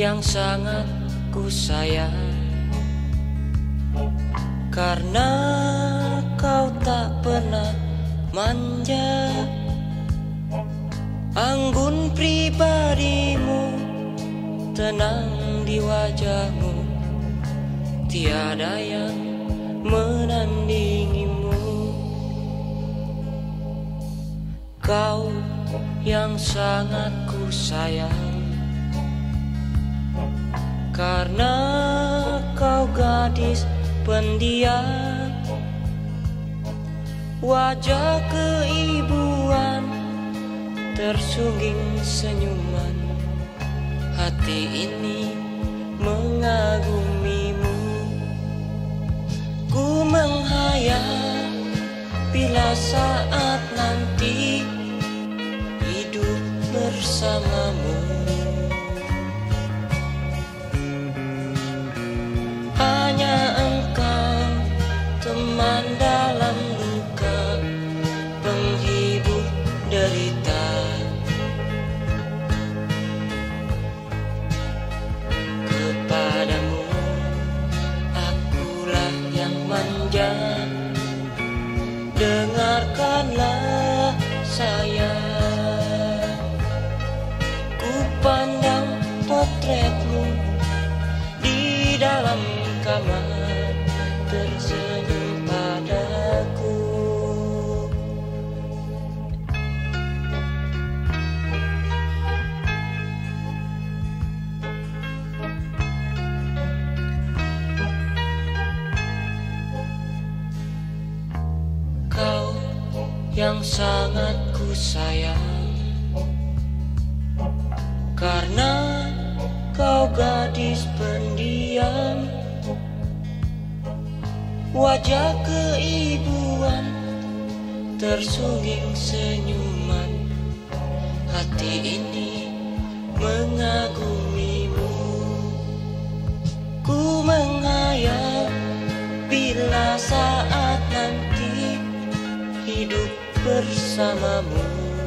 yang sangat ku sayang, karena kau tak pernah manja. Anggun pribadimu, tenang di wajahmu, tiada yang menandingimu. Kau yang sangat ku sayang, karena kau gadis pendiam, wajah keibuan tersungging senyuman, hati ini mengagumimu. Ku menghayal bila saat nanti hidup bersamamu. Hanya engkau teman dalam luka, penghibur derita. Kepadamu akulah yang manja, dengarkanlah sayang. Ku pandang potretmu di dalam kamar, tersenyum padaku. Kau yang sangat ku sayang, karena kau gadis pendiam, wajah keibuan tersungging senyuman, hati ini mengagumimu. Ku menghayal bila saat nanti hidup bersamamu.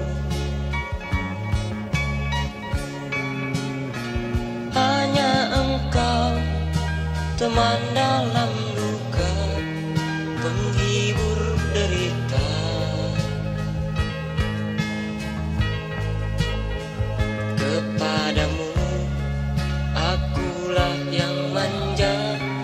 Hanya engkau teman dalam luka, penghibur derita. Kepadamu akulah yang manja,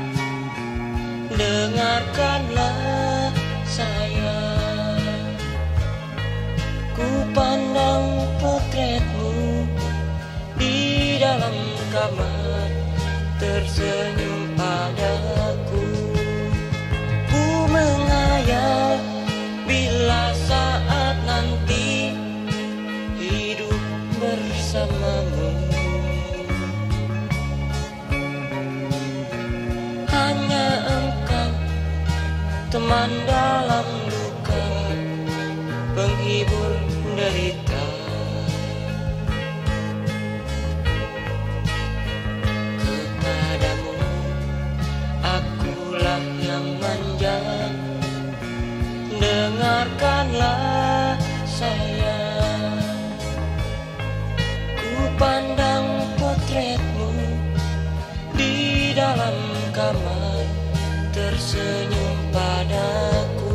dengarkanlah sayang. Ku pandang potretmu di dalam kamar, tersenyum padaku. Ku menghayal bila saat nanti hidup bersamamu. Hanya engkau teman dalam luka, penghibur derita. Kepadamu akulah yang manja, dengarkanlah sayang. Ku pandang potretmu di dalam kamar, tersenyum padaku.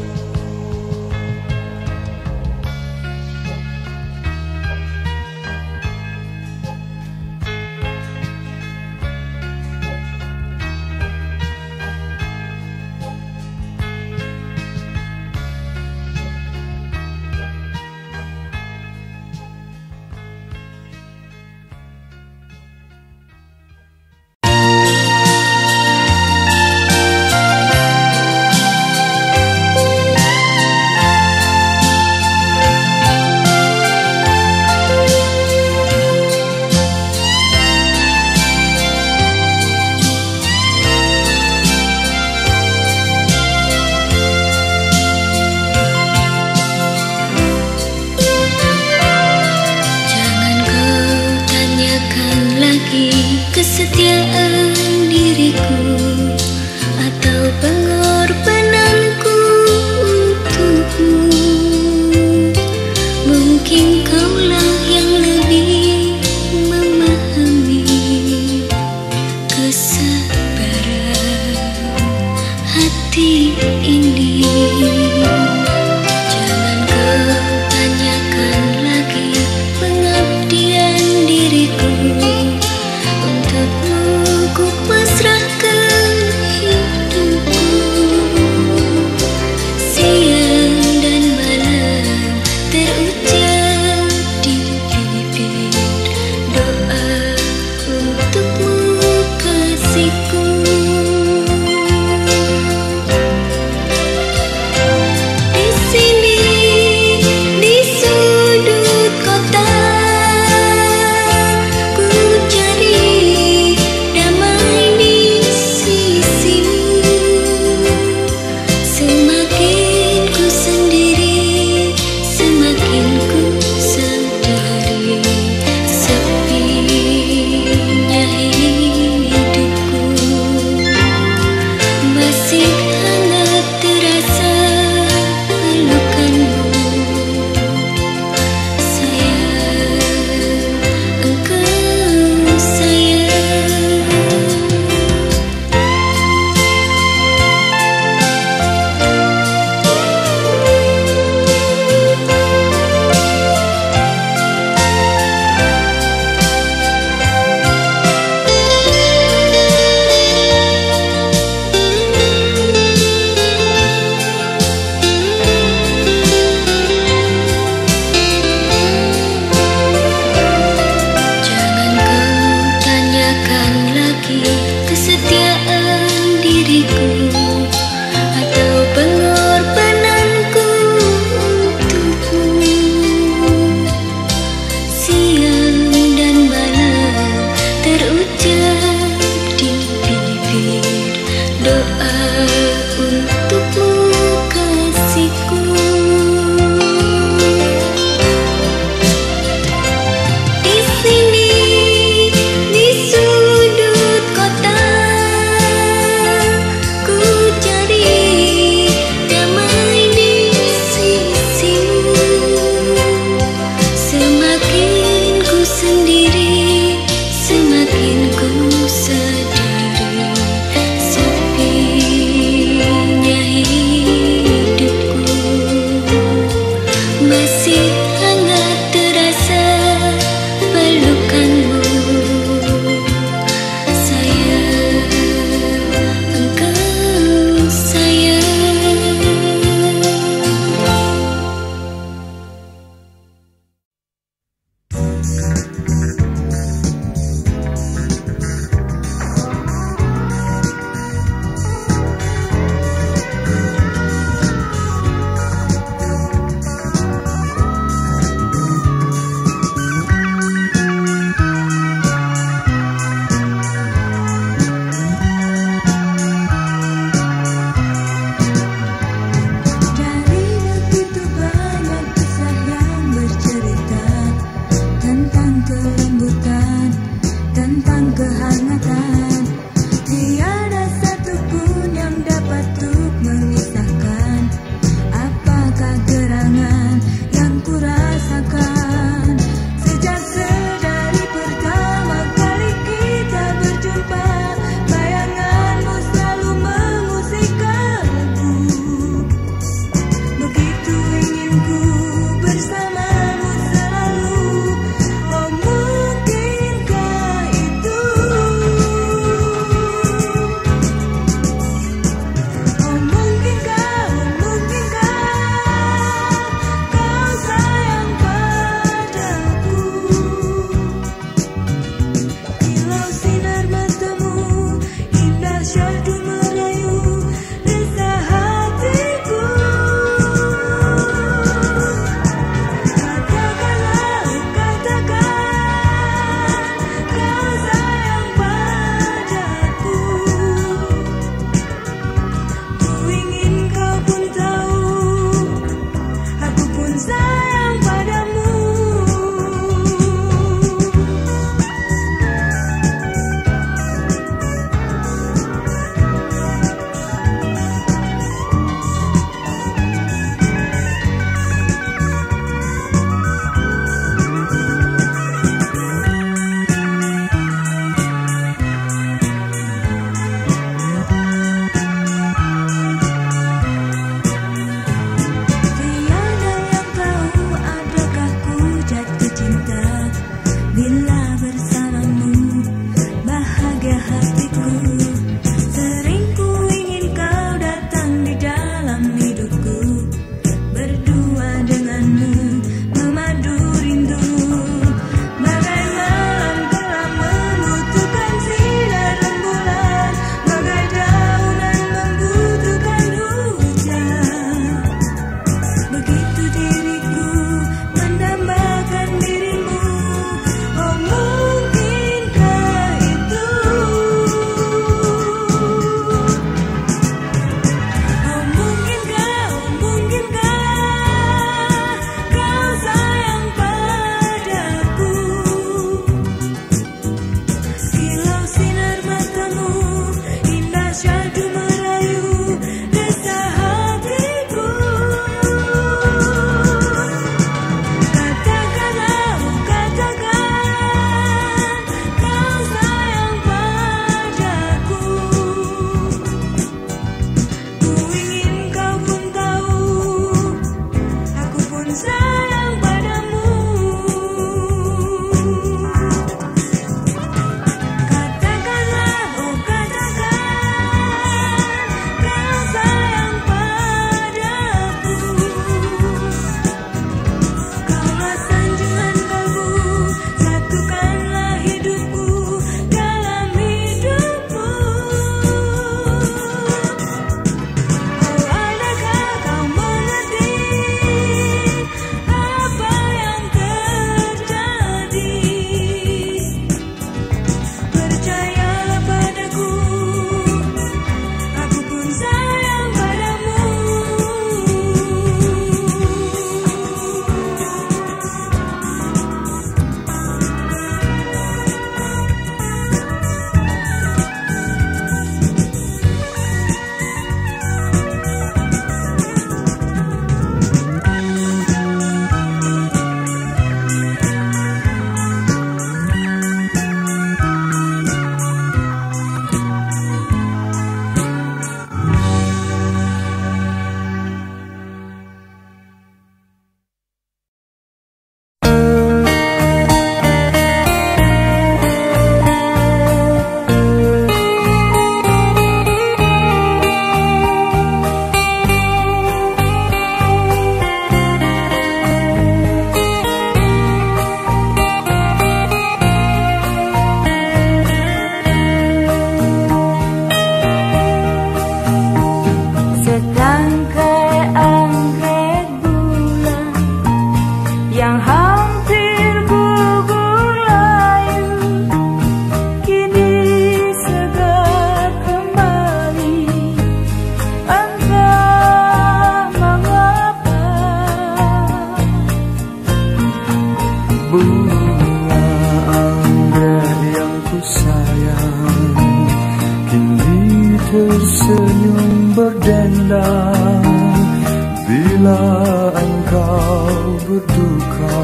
bila engkau berduka,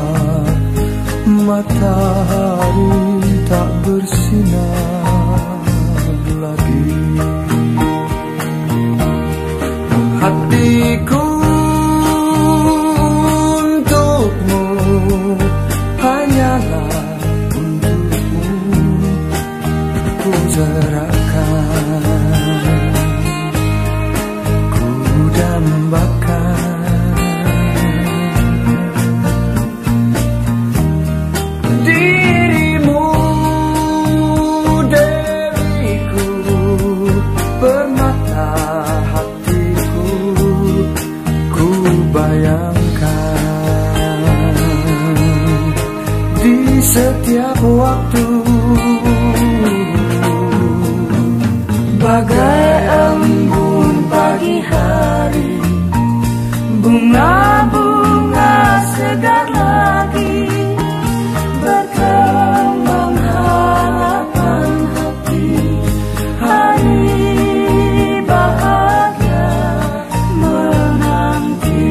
matahari tak bersinar lagi. Hatiku untukmu, hanyalah untukmu ku serahkan, ku dambakan. Dirimu Dewiku, permata hatiku, ku bayangkan di setiap waktu. Bagai embun pagi hari, bunga-bunga segar lagi, berkembang harapan hati, hari bahagia menanti.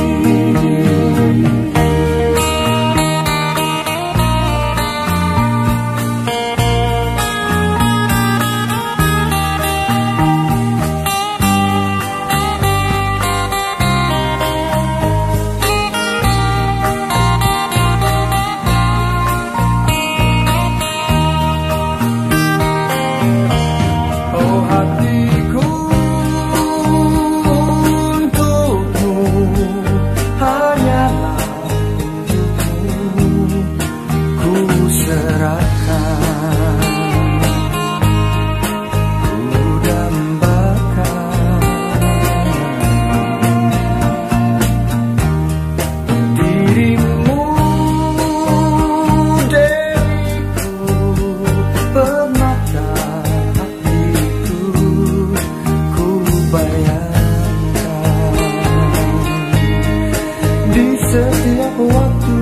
Setiap waktu,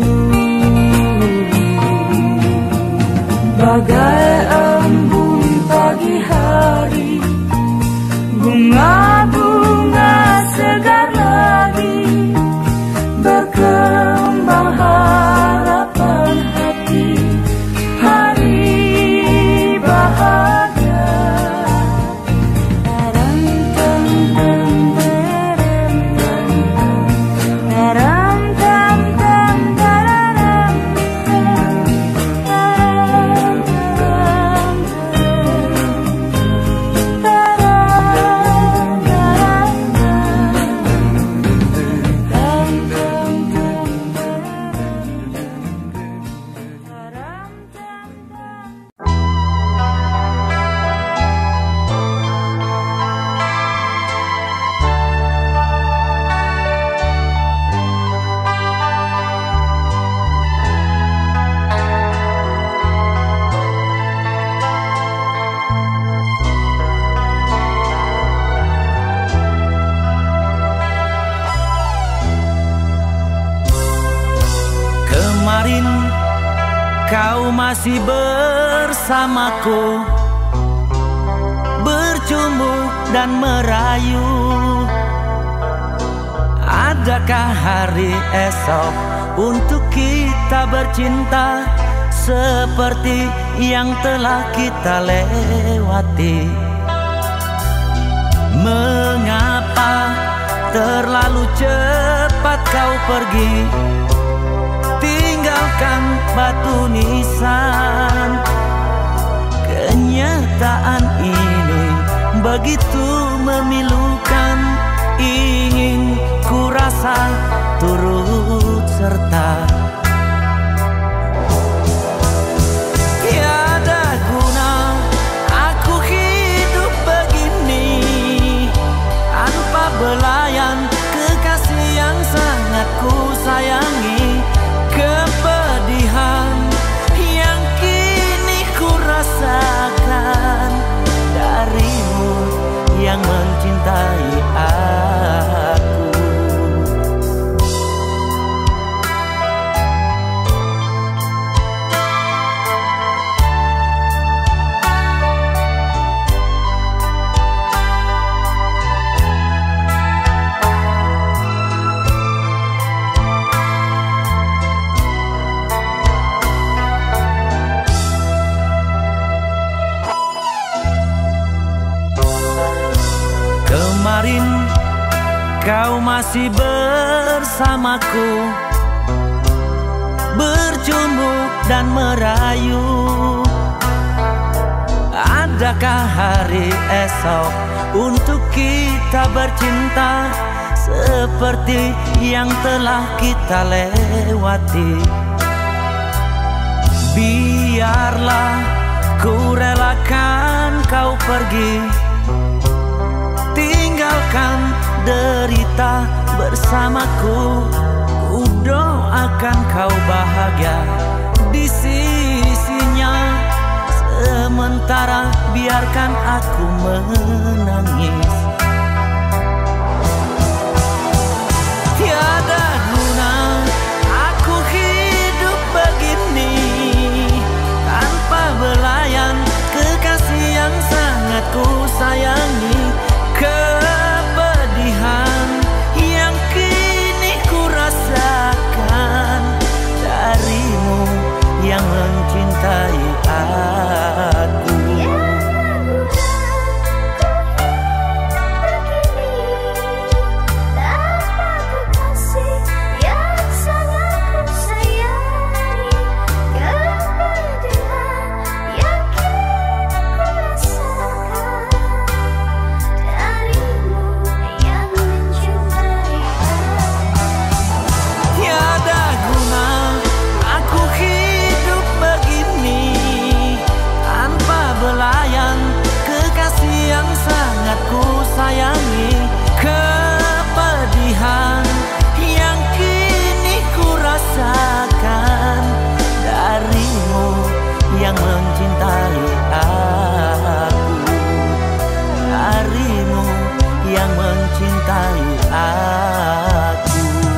bagai embun pagi hari, bunga-bunga segar lagi, berkembang harapan hati, hari bahagia. Kemarin kau masih bersamaku, bercumbu dan merayu. Adakah hari esok untuk kita bercinta seperti yang telah kita lewati? Mengapa terlalu cepat kau pergi, tinggalkan batu nisan? Kenyataan ini begitu memilukan, ingin ku rasa turut serta. Tiada guna aku hidup begini tanpa belayan kekasih yang sangat ku sayangi. Kepedihan yang kini ku rasakan darimu yang mencintai aku. kau masih bersamaku, berjumuk dan merayu. Adakah hari esok untuk kita bercinta seperti yang telah kita lewati? Biarlah ku relakan kau pergi, tinggalkan derita bersamaku. Ku doakan kau bahagia di sisinya, sementara biarkan aku menangis. Tiada guna aku hidup begini tanpa belayan kekasih yang sangat ku sayangi. Kepedihan yang kini ku rasakan darimu yang mencintai aku. Sayangi kepedihan yang kini ku rasakan darimu yang mencintai aku, darimu yang mencintai aku.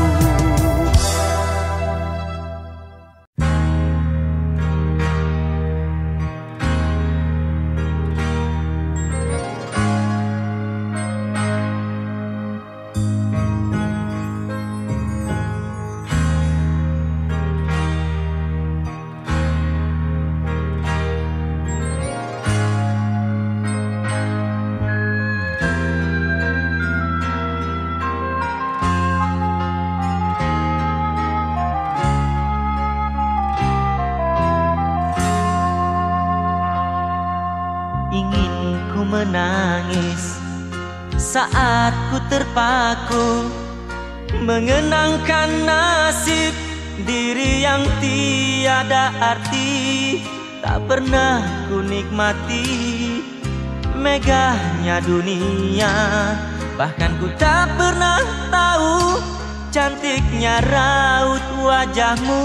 Menangis saat ku terpaku mengenangkan nasib diri yang tiada arti. Tak pernah ku nikmati megahnya dunia, bahkan ku tak pernah tahu cantiknya raut wajahmu.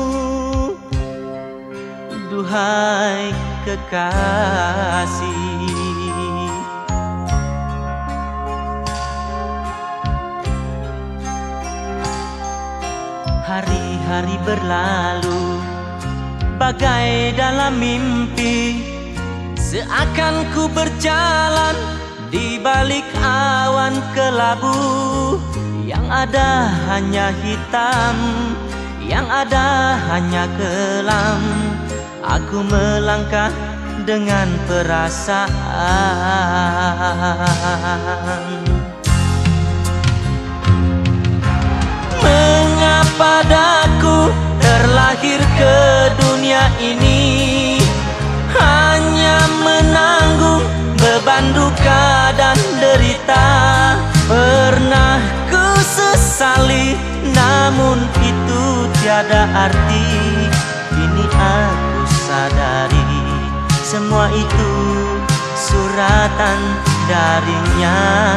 Duhai kekasih, hari-hari berlalu bagai dalam mimpi, seakan ku berjalan di balik awan kelabu. Yang ada hanya hitam, yang ada hanya kelam. Aku melangkah dengan perasaan. Mengapa daku terlahir ke dunia ini, hanya menanggung beban duka dan derita. Pernah ku sesali, namun itu tiada arti. Kini aku sadari, semua itu suratan darinya.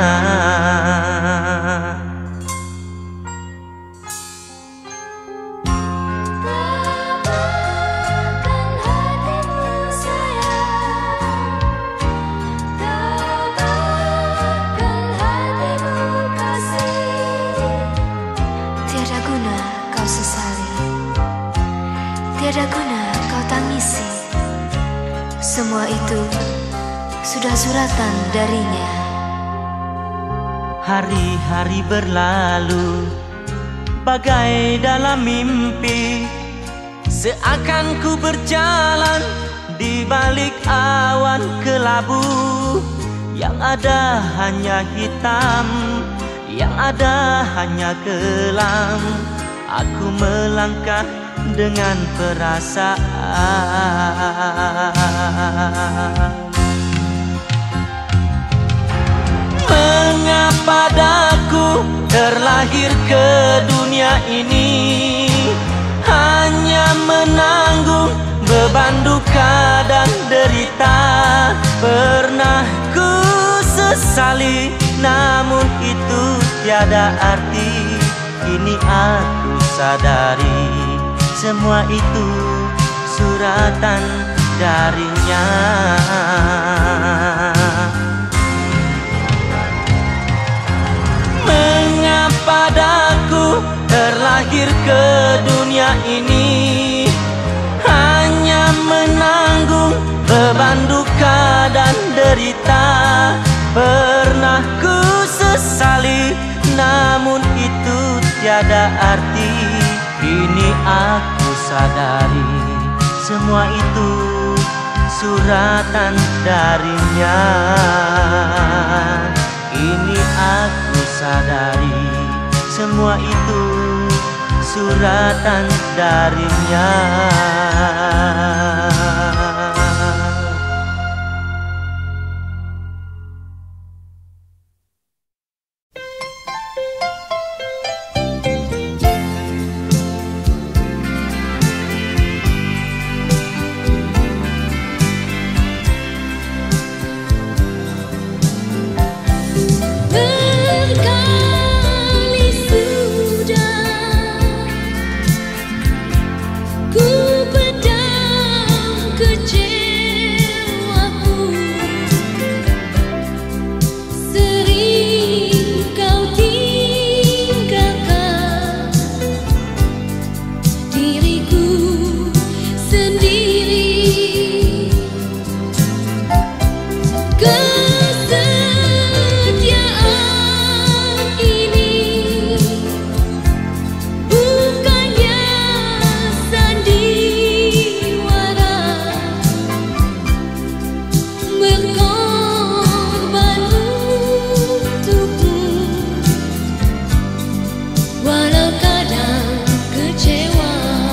Tiada guna kau tangisi, semua itu sudah suratan darinya. Hari-hari berlalu bagai dalam mimpi, seakan ku berjalan di balik awan kelabu. Yang ada hanya hitam, yang ada hanya kelam. Aku melangkah dengan perasaan. Mengapa daku terlahir ke dunia ini, hanya menanggung beban duka dan derita. Pernah ku sesali, namun itu tiada arti. Kini aku sadari, semua itu suratan darinya. Mengapa daku terlahir ke dunia ini, hanya menanggung beban duka dan derita. Pernah ku sesali, namun itu tiada arti. Kini aku sadari, semua itu suratan darinya. Kini aku sadari, semua itu suratan darinya. Berkali sudah ku pedam kecewaku, sering kau tinggalkan diriku sendiri. Kesetiaan ini bukannya sandiwara, berkorban untukmu, walau kadang kecewa.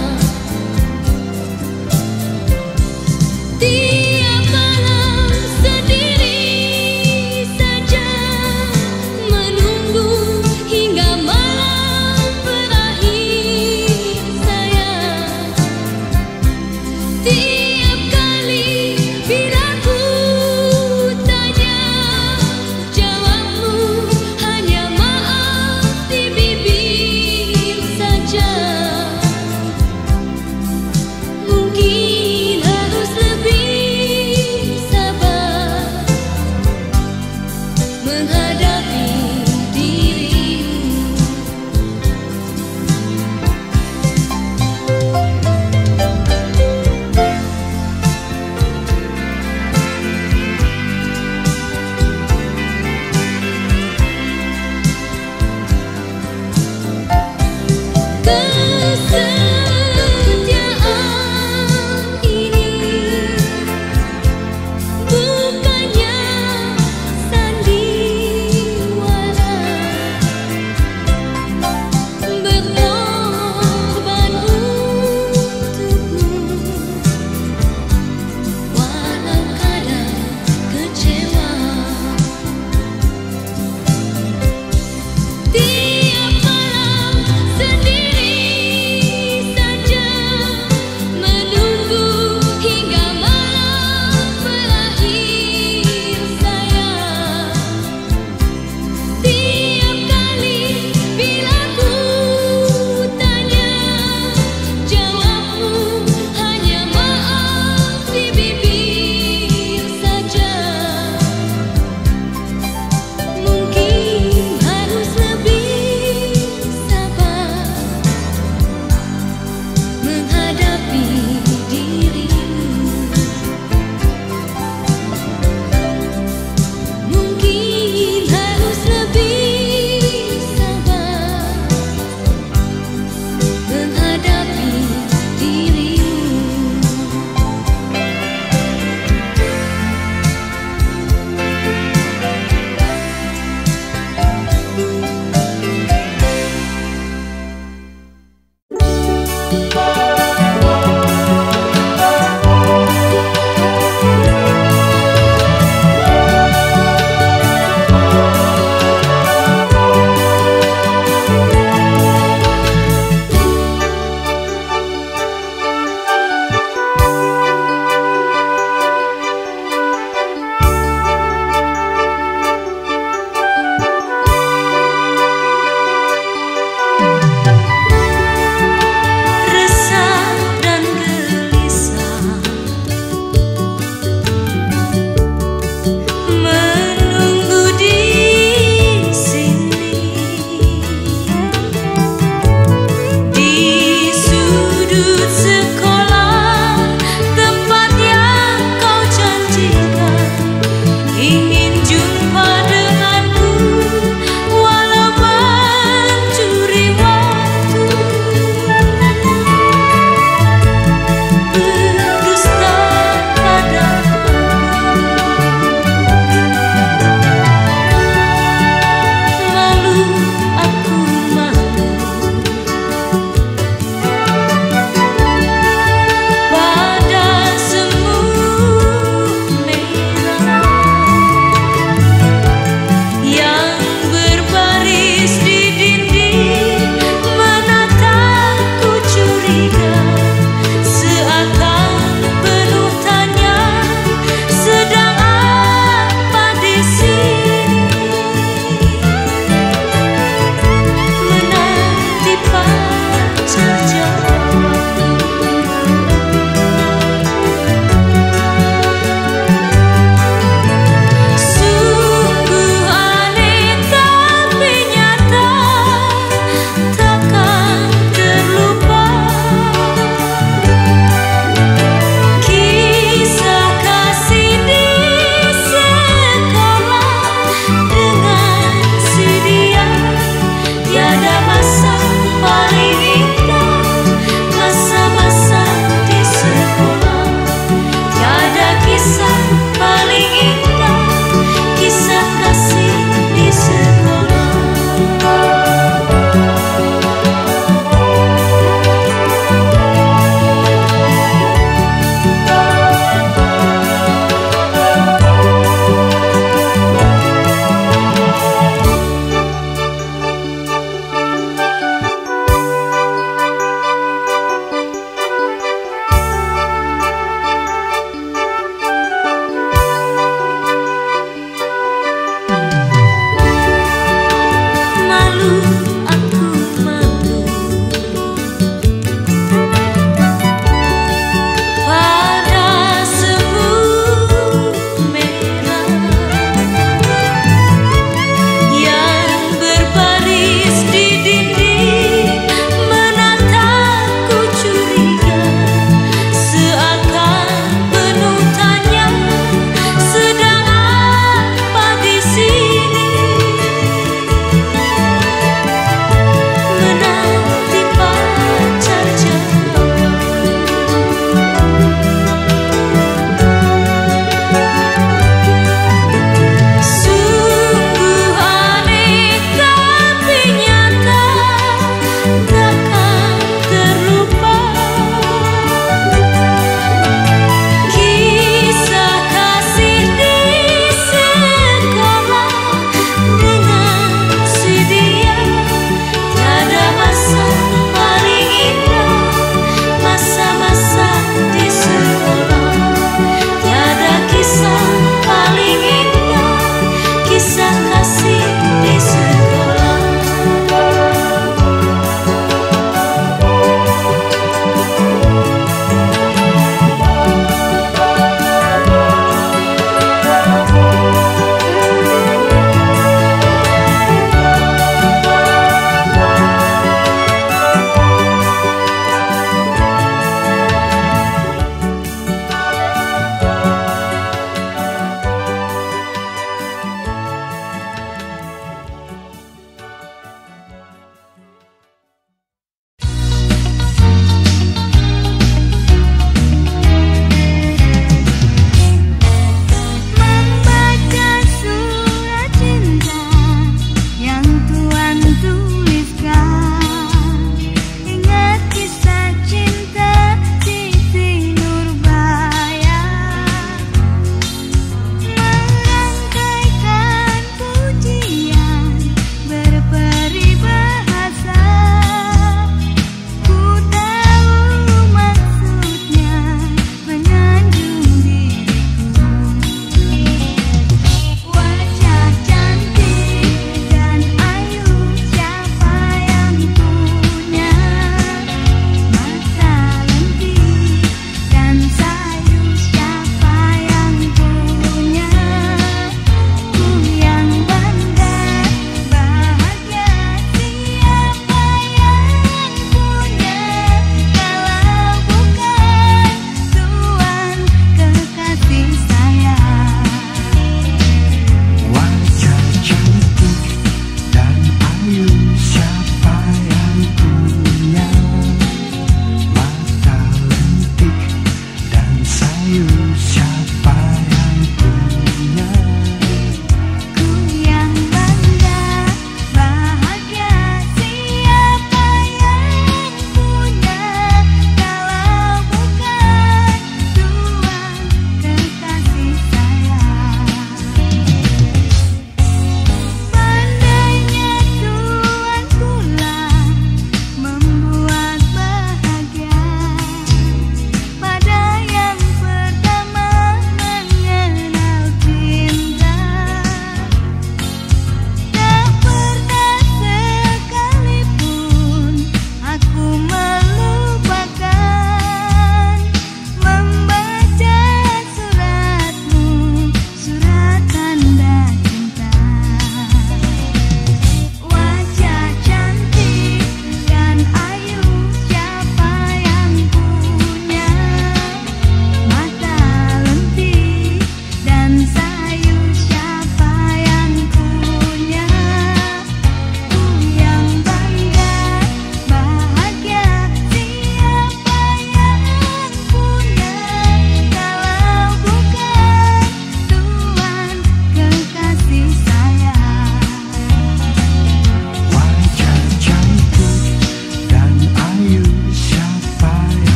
Tiap malam sendiri saja menunggu hingga malam berakhir, sayang. Tiap kali bila ku tanya, jawabmu hanya maaf di bibir.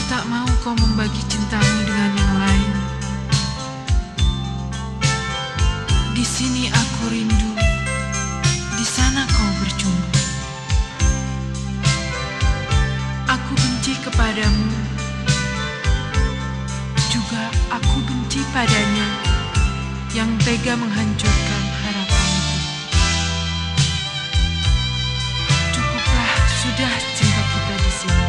tak mau kau membagi cintamu dengan yang lain. Di sini aku rindu, di sana kau bercumbu. Aku benci kepadamu, juga aku benci padanya yang tega menghancurkan harapanku. Cukuplah sudah cinta kita di sini.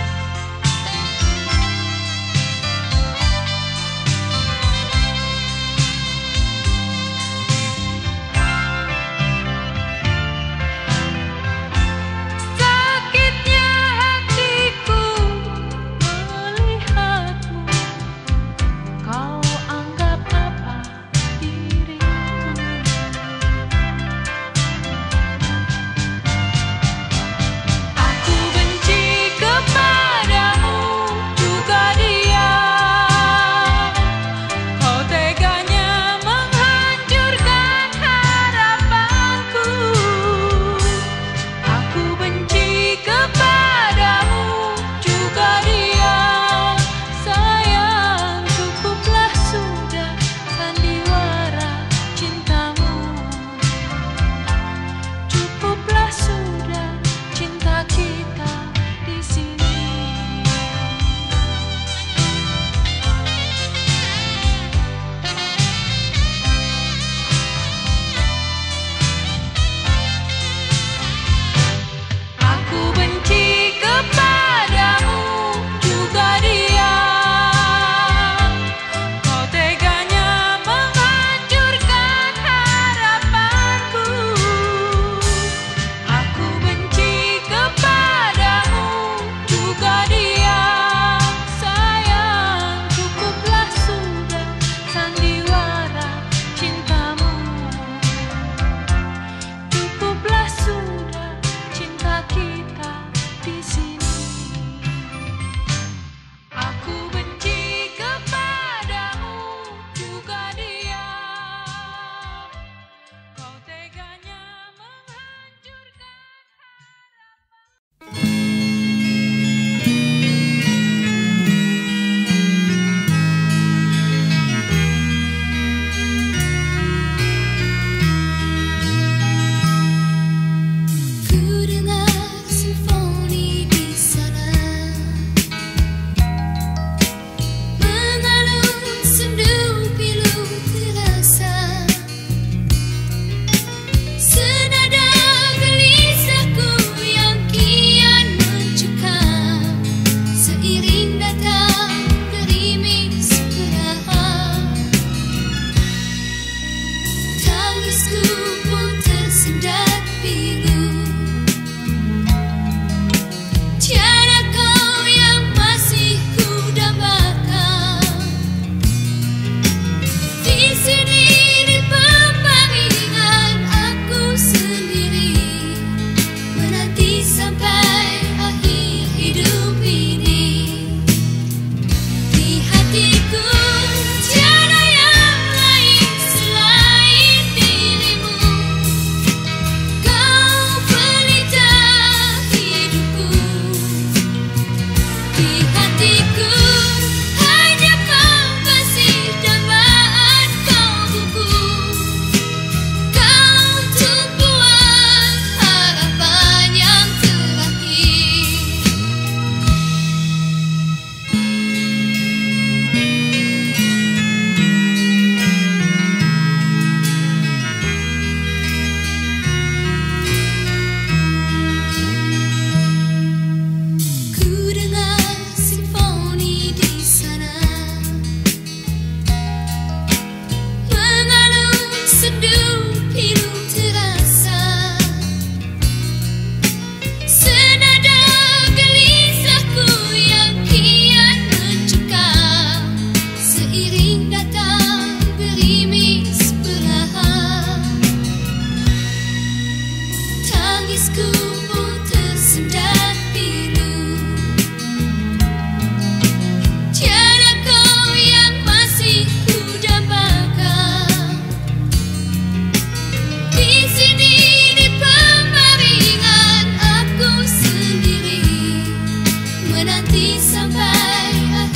menanti sampai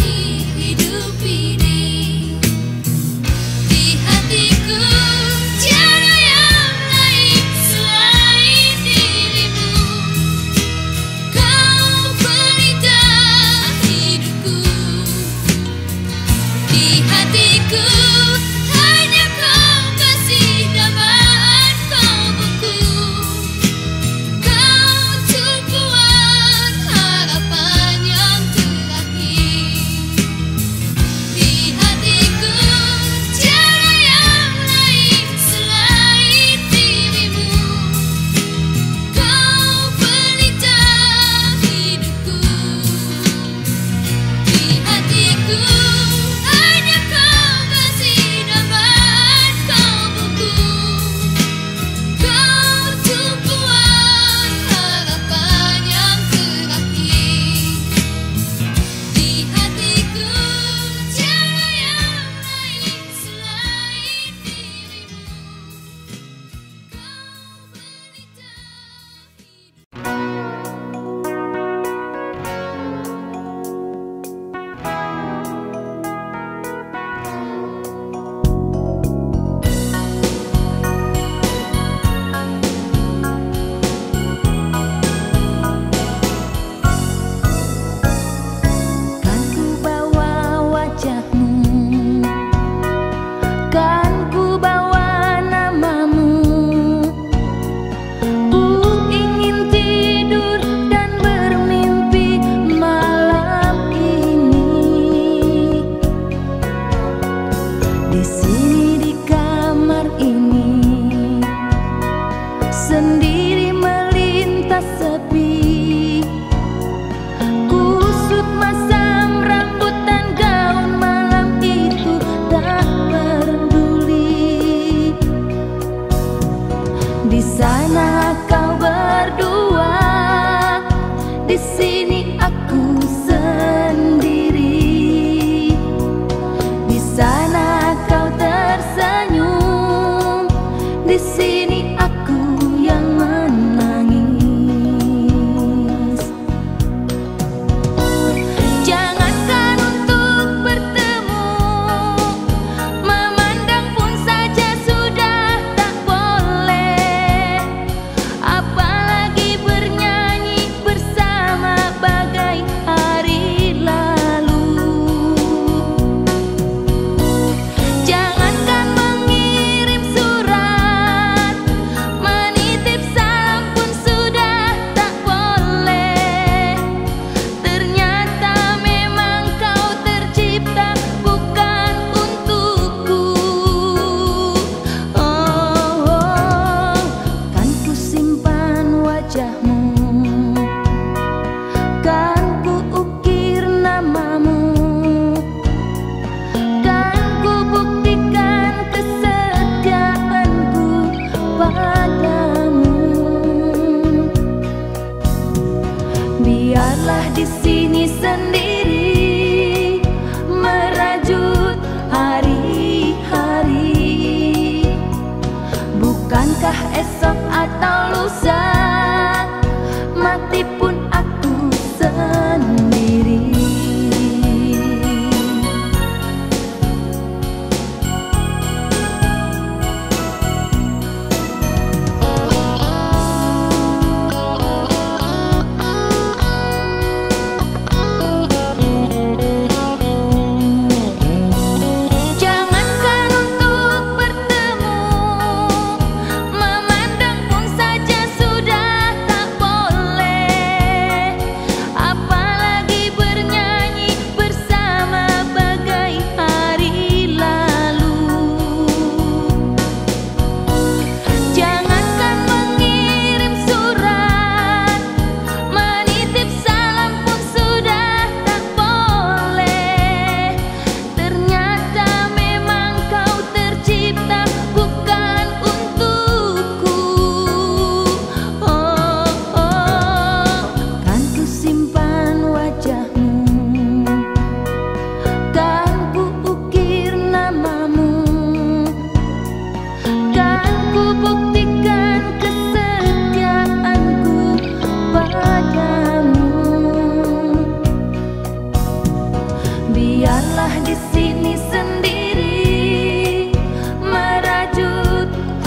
Bukankah di sini sendiri merajut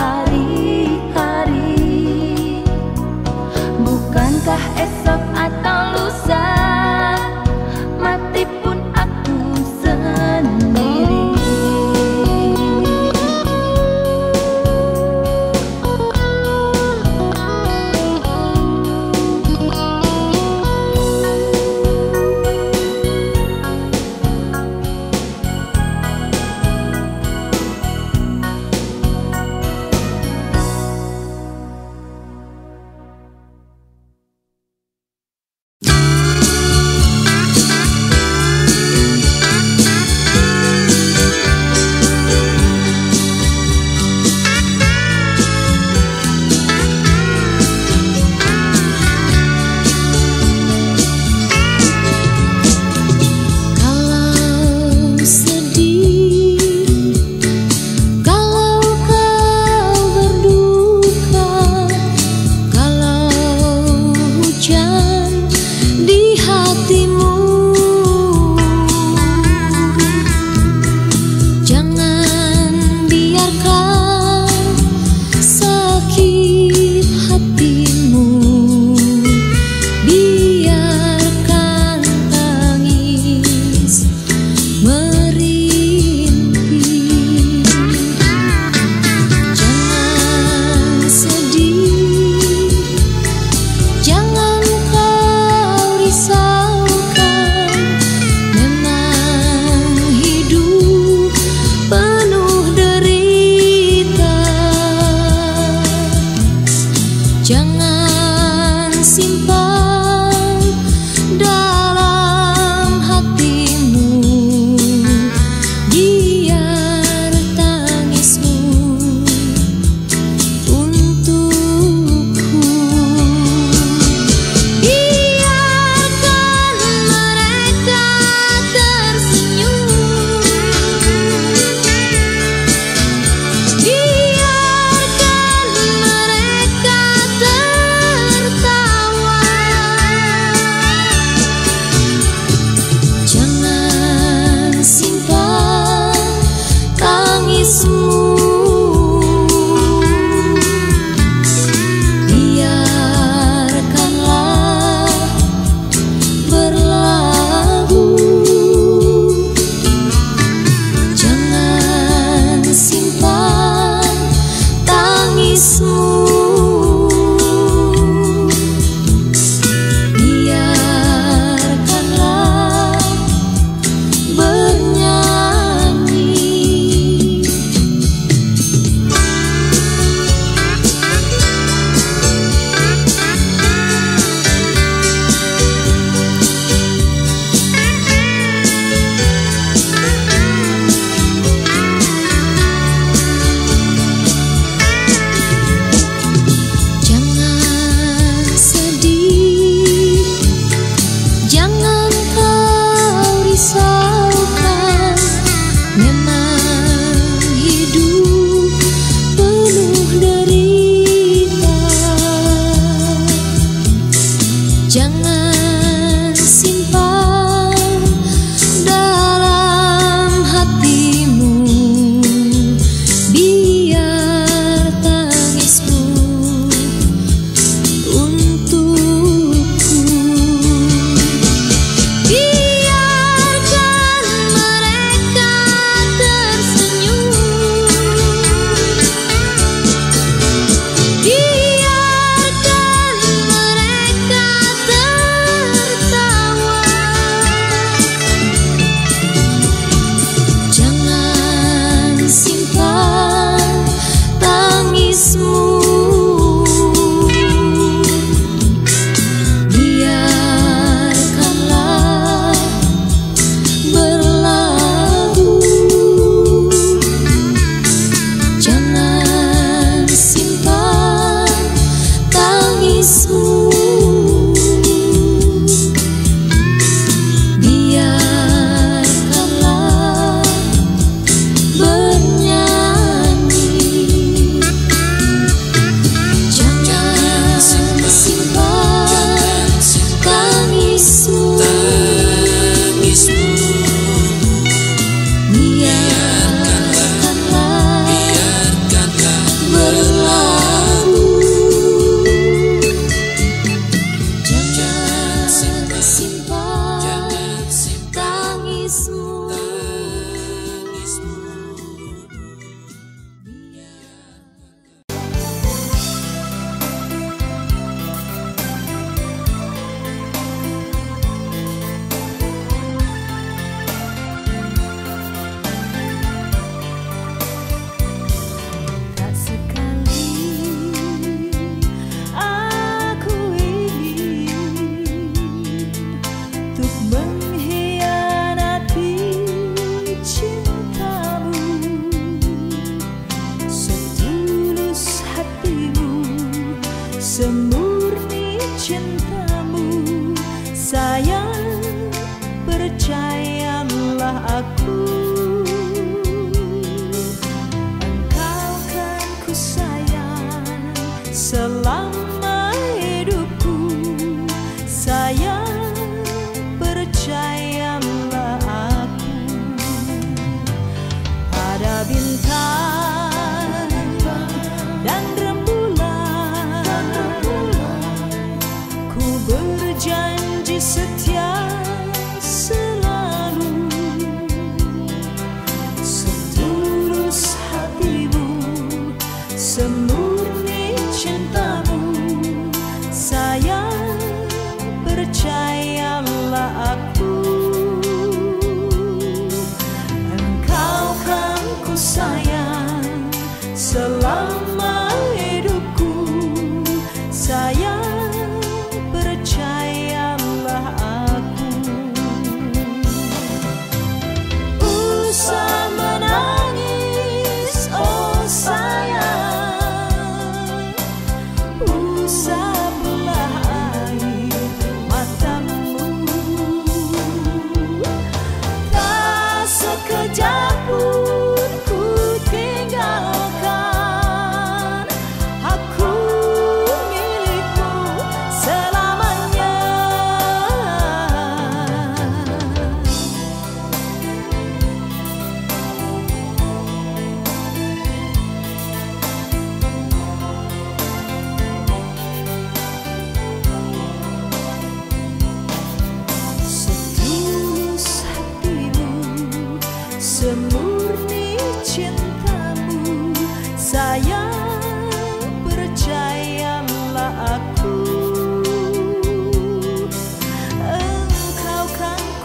hari-hari? Bukankah esok atau lusa mati pun aku sendiri?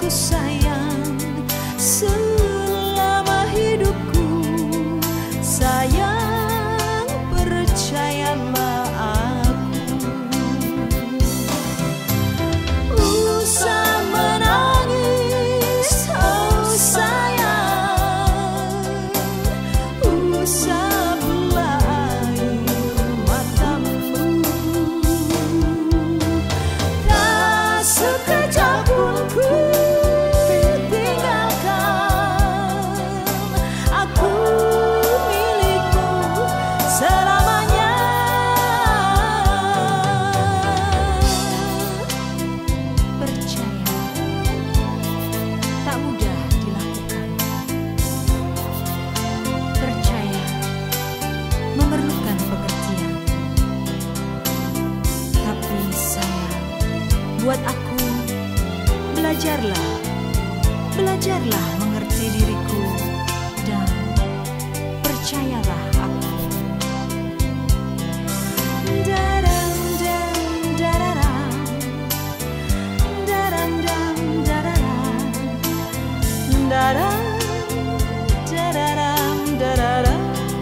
sayang selama hidupku. Sayang, percayalah aku. Usah menangis, oh sayang. Usah belah air matamu. Tak sekejap pun ku buat aku. Belajarlah mengerti diriku dan percayalah aku. Daram dam dararam, daram dam dararam, daram dararam dararam.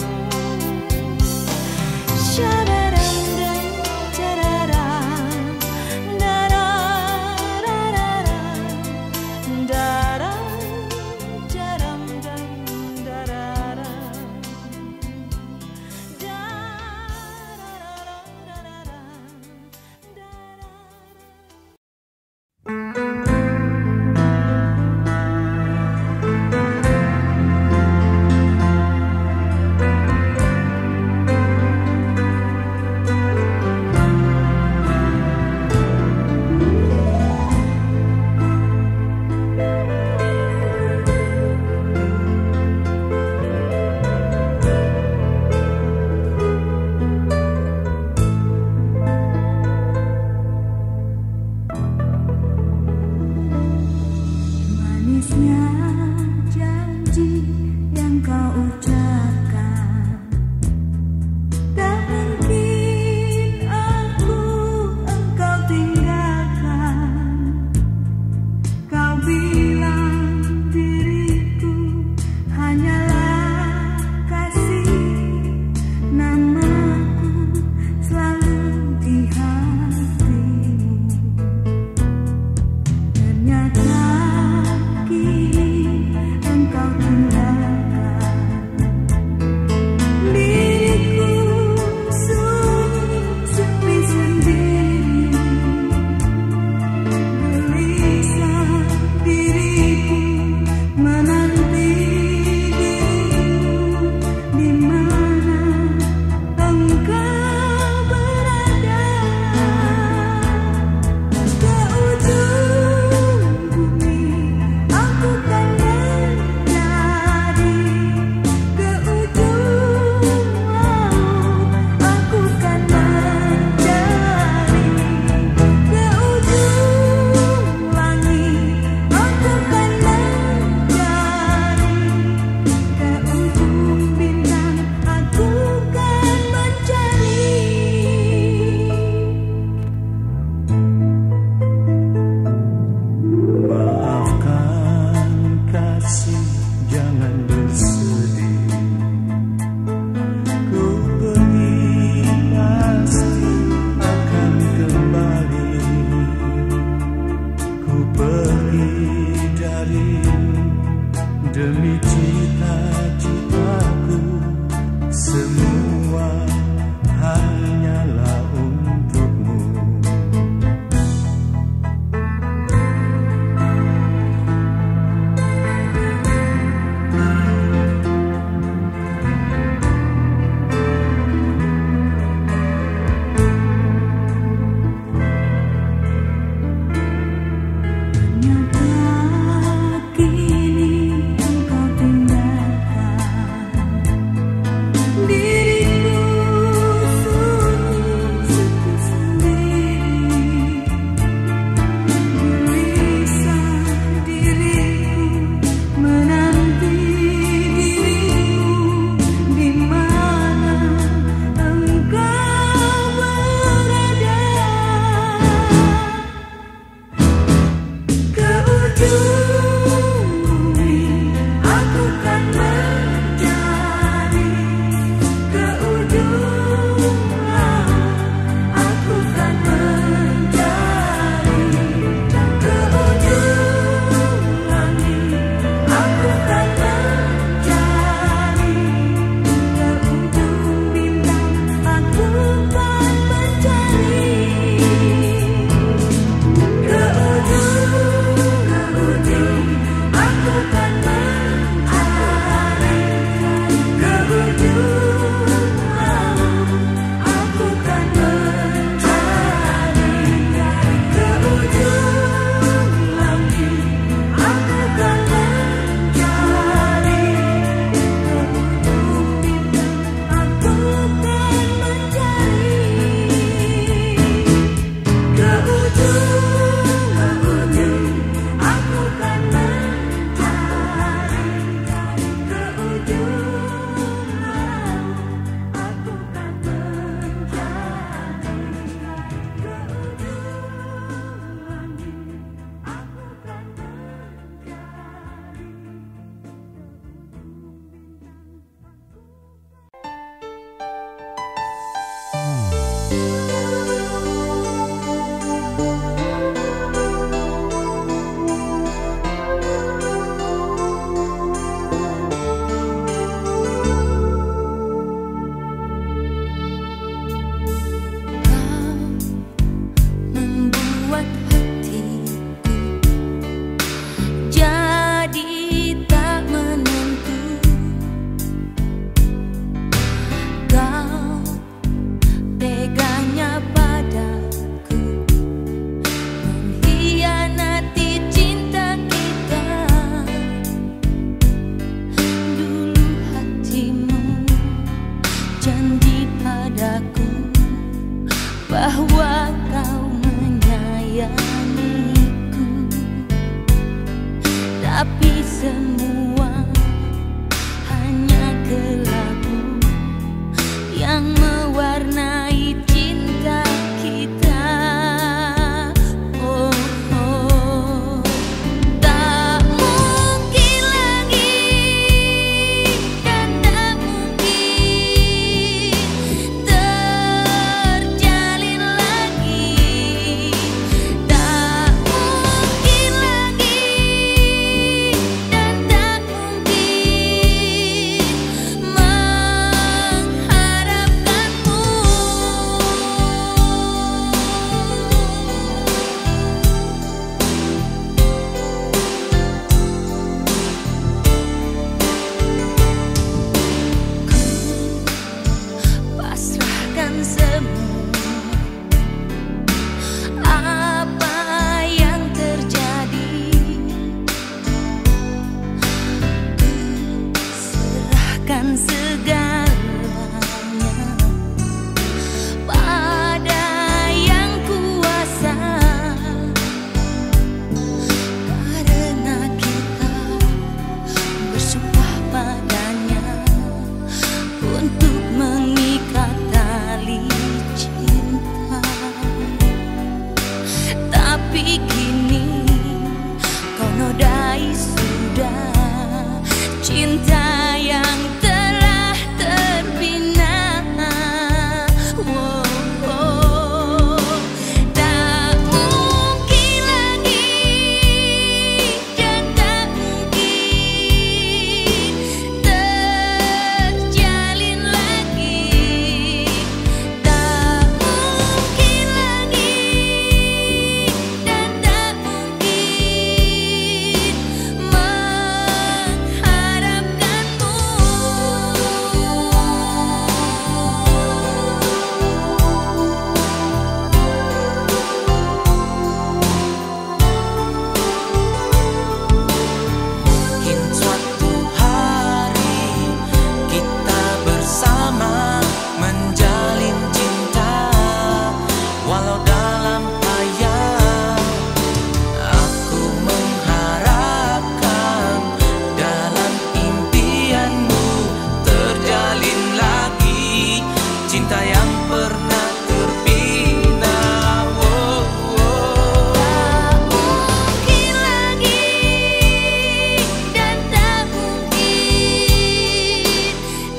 Demi cita-citaku, semua hanyalah untukmu. You tapi semua hanya kelabu yang mewarnai cinta kita. Oh, oh, tak mungkin lagi dan tak mungkin terjalin lagi. Tak mungkin lagi dan tak mungkin mengharapkanmu. Pasrahkan semua apa yang terjadi, serahkan segalanya pada yang kuasa, karena kita bersumpah padanya untuk mengikat tali cinta. Tapi kini kau nodai sudah cinta yang telah terbina. Oh, oh, tak mungkin lagi dan tak mungkin terjalin lagi. Tak mungkin lagi dan tak mungkin mengharapkanmu. Mungkin suatu hari kita bersama menjalin cinta, walau dalam hayal. Aku mengharapkan dalam impianmu terjalin lagi cinta yang pernah terbina. Oh, oh. Tak mungkin lagi dan tak mungkin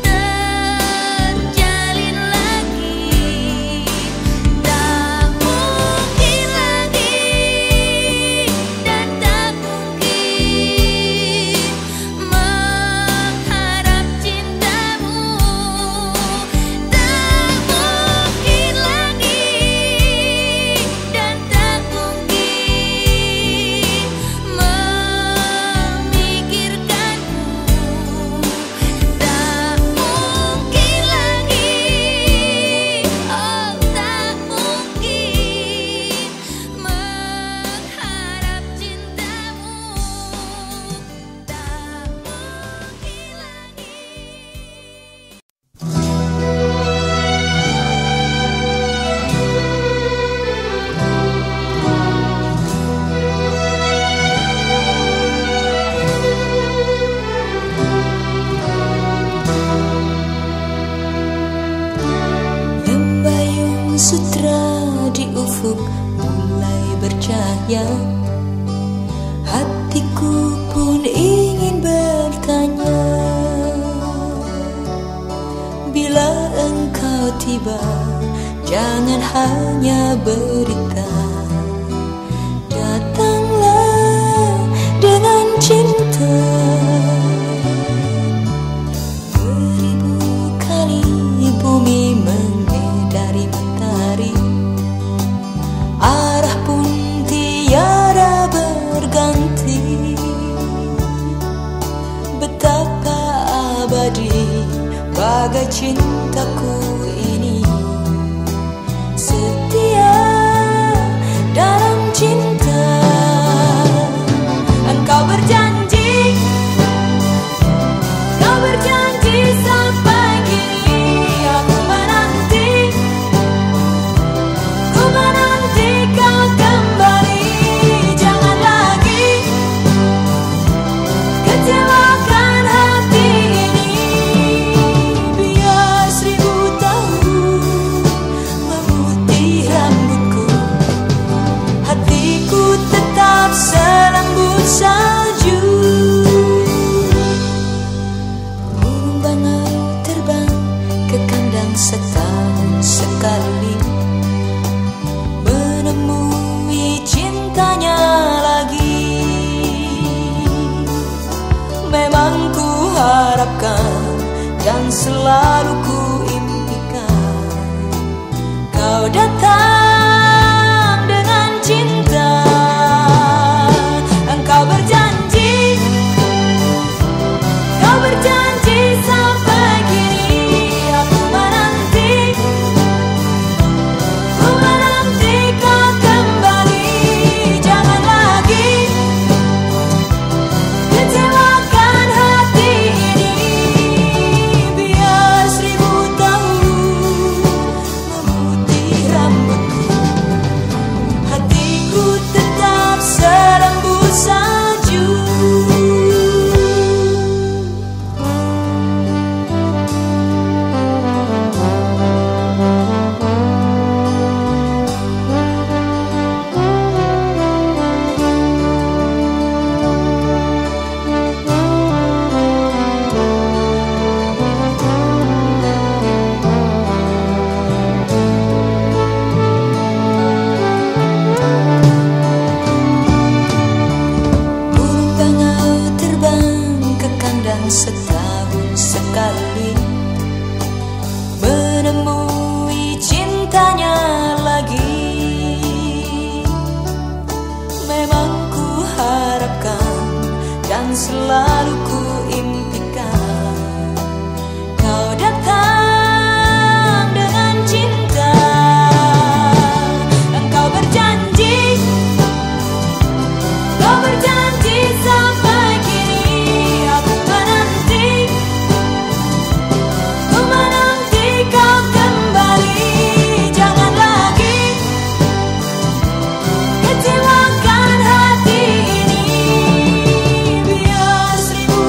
terjalin lagi. Tak mungkin lagi dan tak mungkin mengharap cintamu. Tak mungkin lagi dan tak mungkin memikirkanmu. Tak mungkin lagi, oh tak mungkin mengharap cintamu. Tak mungkin lagi. Membayung sutra di ufuk mulai bercahaya. Hatiku pun ingin bertanya, bila engkau tiba, jangan hanya berita. Datanglah dengan cinta. Beribu kali bumi mengedari matahari, arah pun tiada berganti. Betapa abadi bagai cintaku ini, setia dalam cinta. Engkau berjanji, kau berjanji sampai kini. Aku menanti, ku menanti kau kembali. Jangan lagi harapkan dan selalu ku impikan. Kau datang dengan cinta. Engkau berjanji sampai kini aku menanti kau kembali. Jangan lagi kecewakan hati ini. Biar 1000 tahun memutih rambutku, hatiku tetap serembut salju. Setahun sekali menemui cintanya lagi. Memang ku harapkan dan selalu ku impikan. Kau datang dengan cinta. Engkau berjanji sampai kini aku menanti kau kembali. Jangan lagi kecewakan hati ini. Biar 1000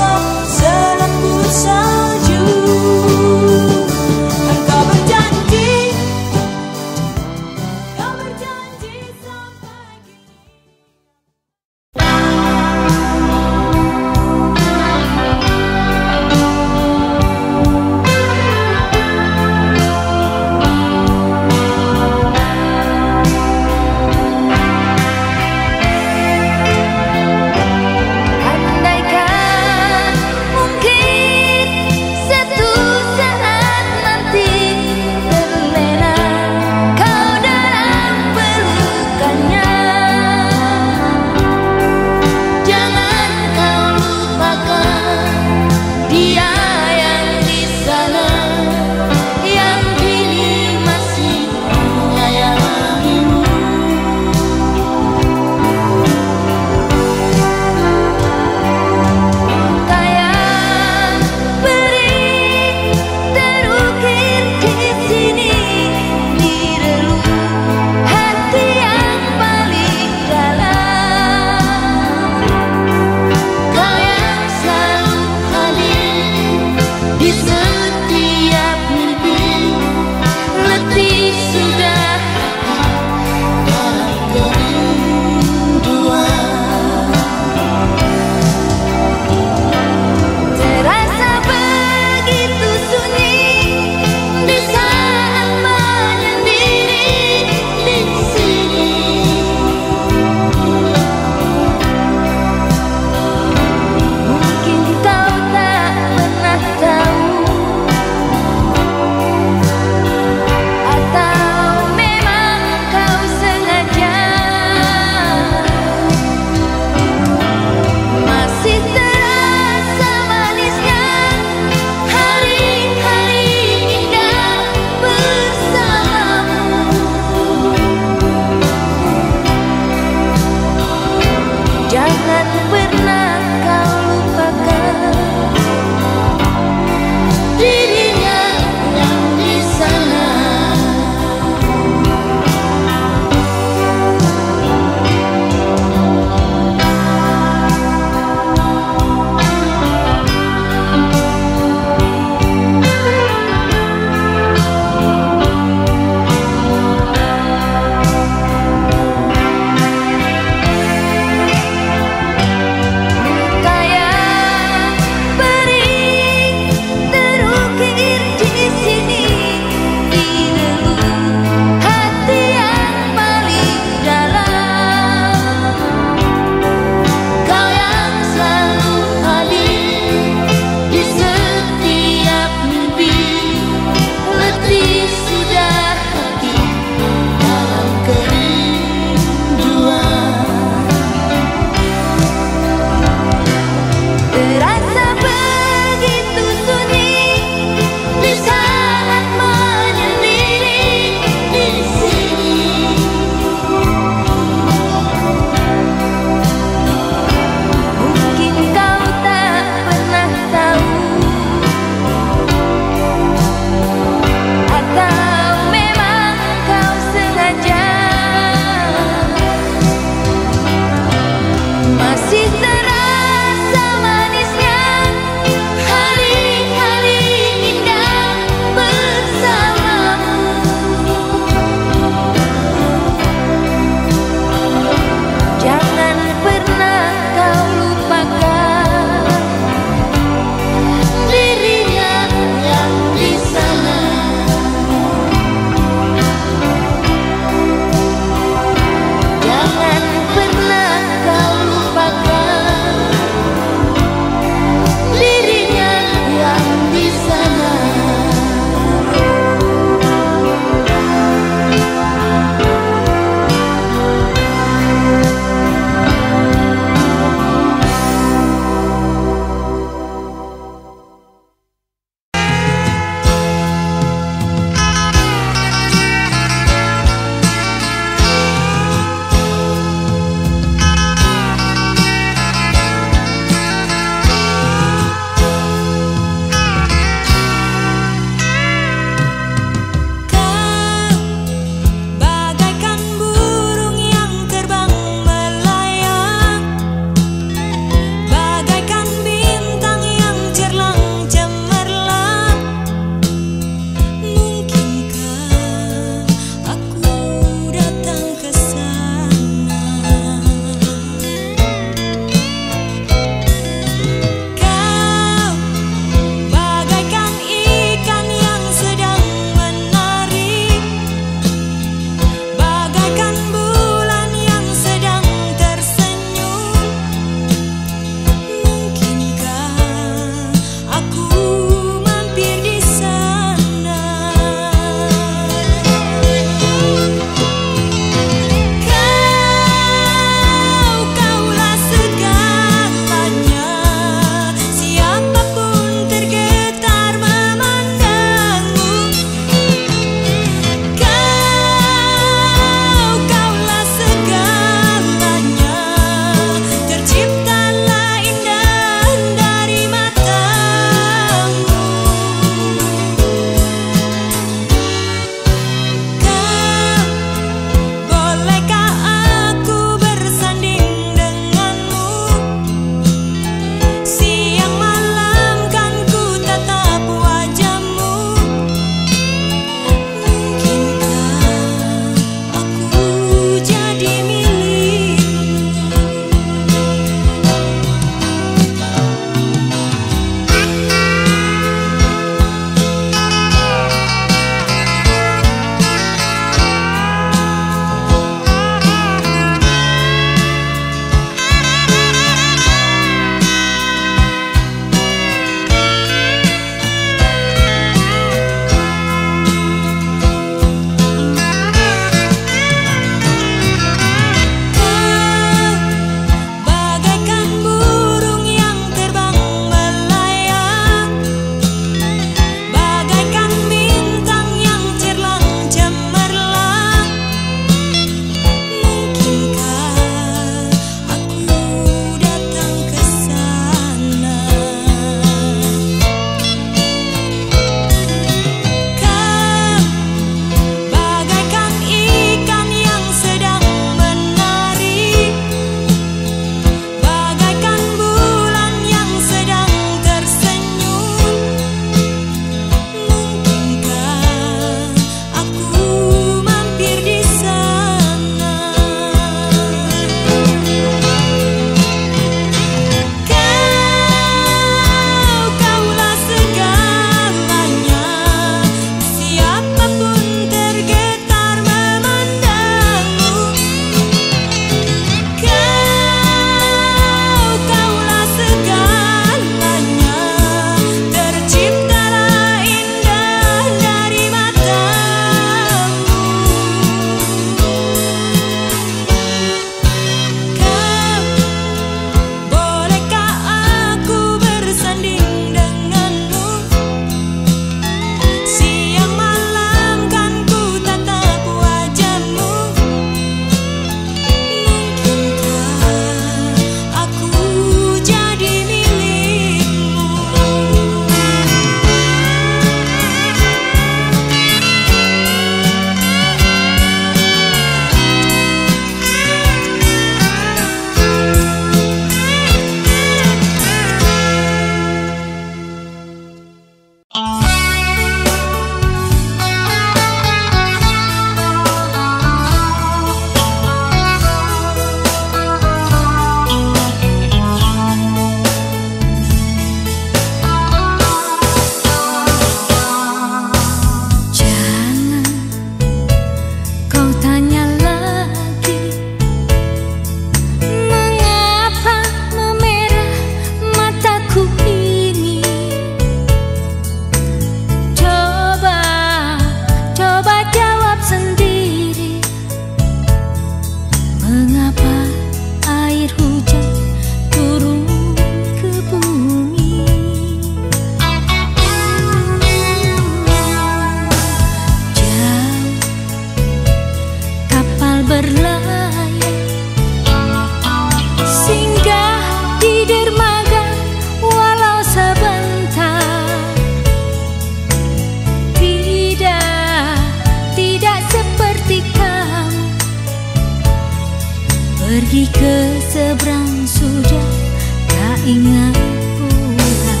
Pergi ke seberang sudah tak ingat pulang.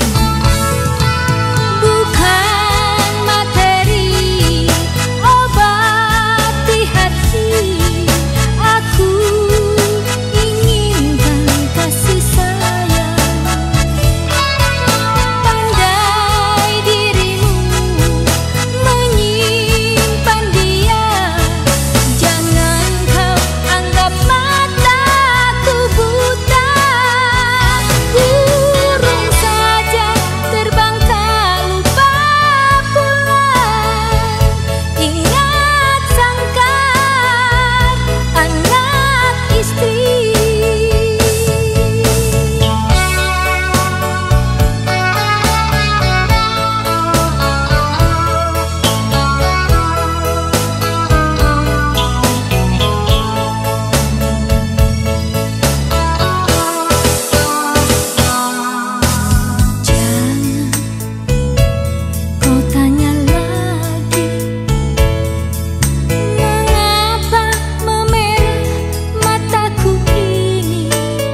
Bukan materi obati hati, aku inginkan kasih sayang. Pandai dirimu menyimpan dia, jangan kau anggap mataku buta. Burung saja terbang tak lupa pulang. Ingat sangkar anak istri. Jangan kau tanya lagi, mengapa memerah mataku ini.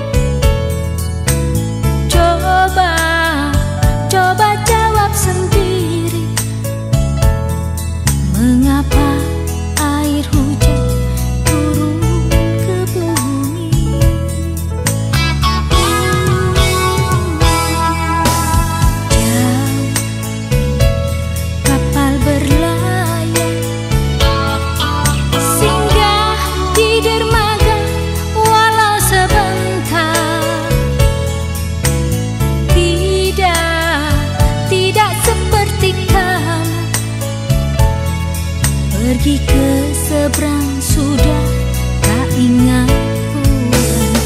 Coba jawab sendiri, mengapa air hujan turun ke bumi. Jauh kapal berlayar, singgah di dermaga walau sebentar. Tidak seperti kamu, pergi ke seberang sudah tak ingat pulang.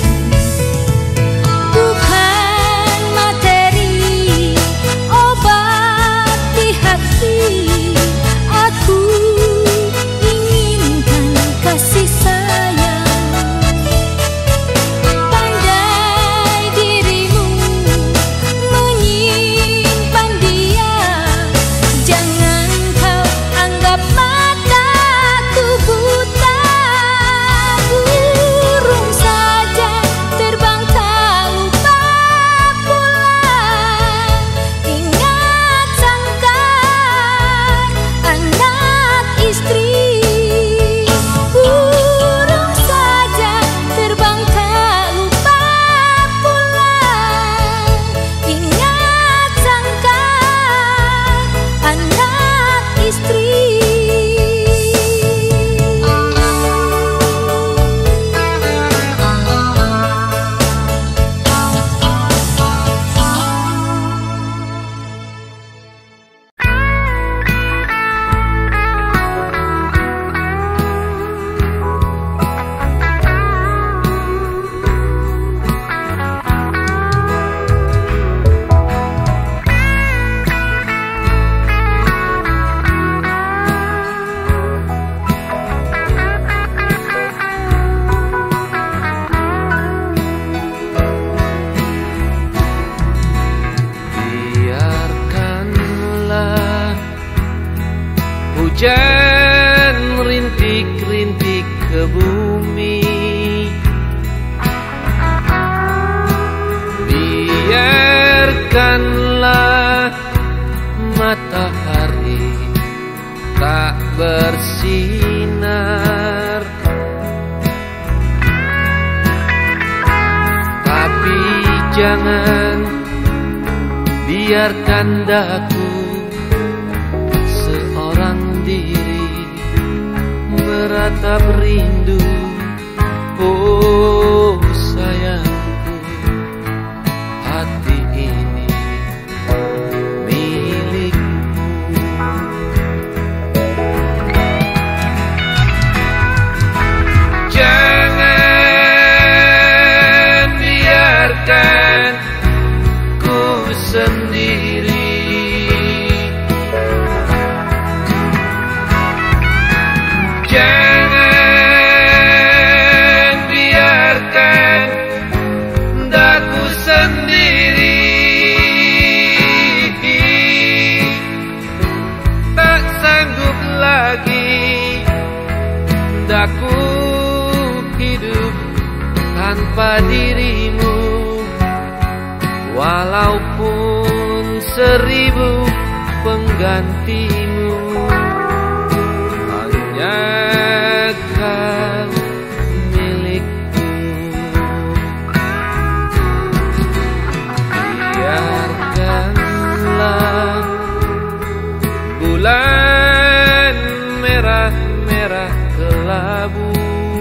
Bukan materi obati hati, aku inginkan kasih sayang. Pandai dirimu menyimpan dia, jangan kau anggap mataku buta. Burung saja terbang tak lupa pulang. Ingat sangkar anak istri. Burung saja terbang tak lupa pulang. Ingat sangkar anak istri. Biarkanlah hujan rintik-rintik ke bumi. Biarkanlah matahari tak bersinar, tapi jangan biarkan daku seorang diri meratap rindu. Oh sayangku, hati ini milikmu. Jangan biarkan ku sendiri. Jangan biarkan daku sendiri. Tak sanggup lagi daku hidup tanpa dirimu, walaupun 1000 penggantimu. Hanya kau milikku. Biarkanlah bulan merah-merah kelabu,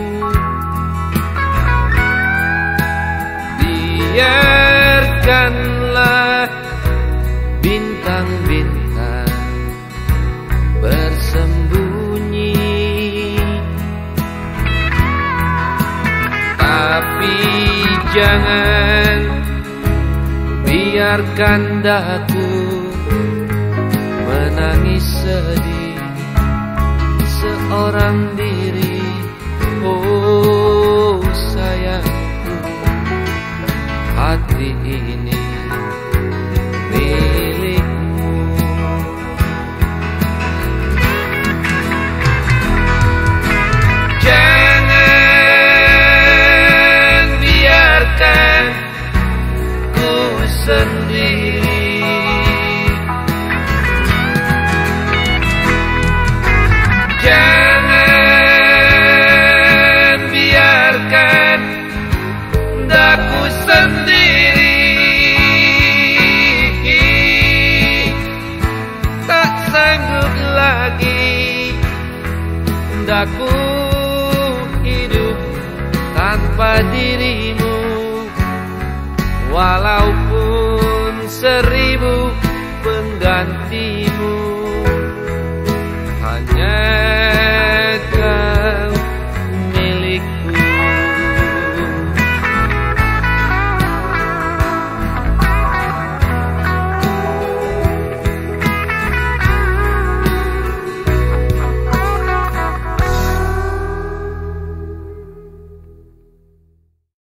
biarkanlah bintang-bintang bersembunyi, tapi jangan biarkan daku menangis sedih seorang diri. Oh sayangku, hati ini milikmu. Jangan biarkan ku sendiri. Jangan biarkan daku sendiri. Tak sanggup lagi daku hidup tanpa dirimu, walaupun 1000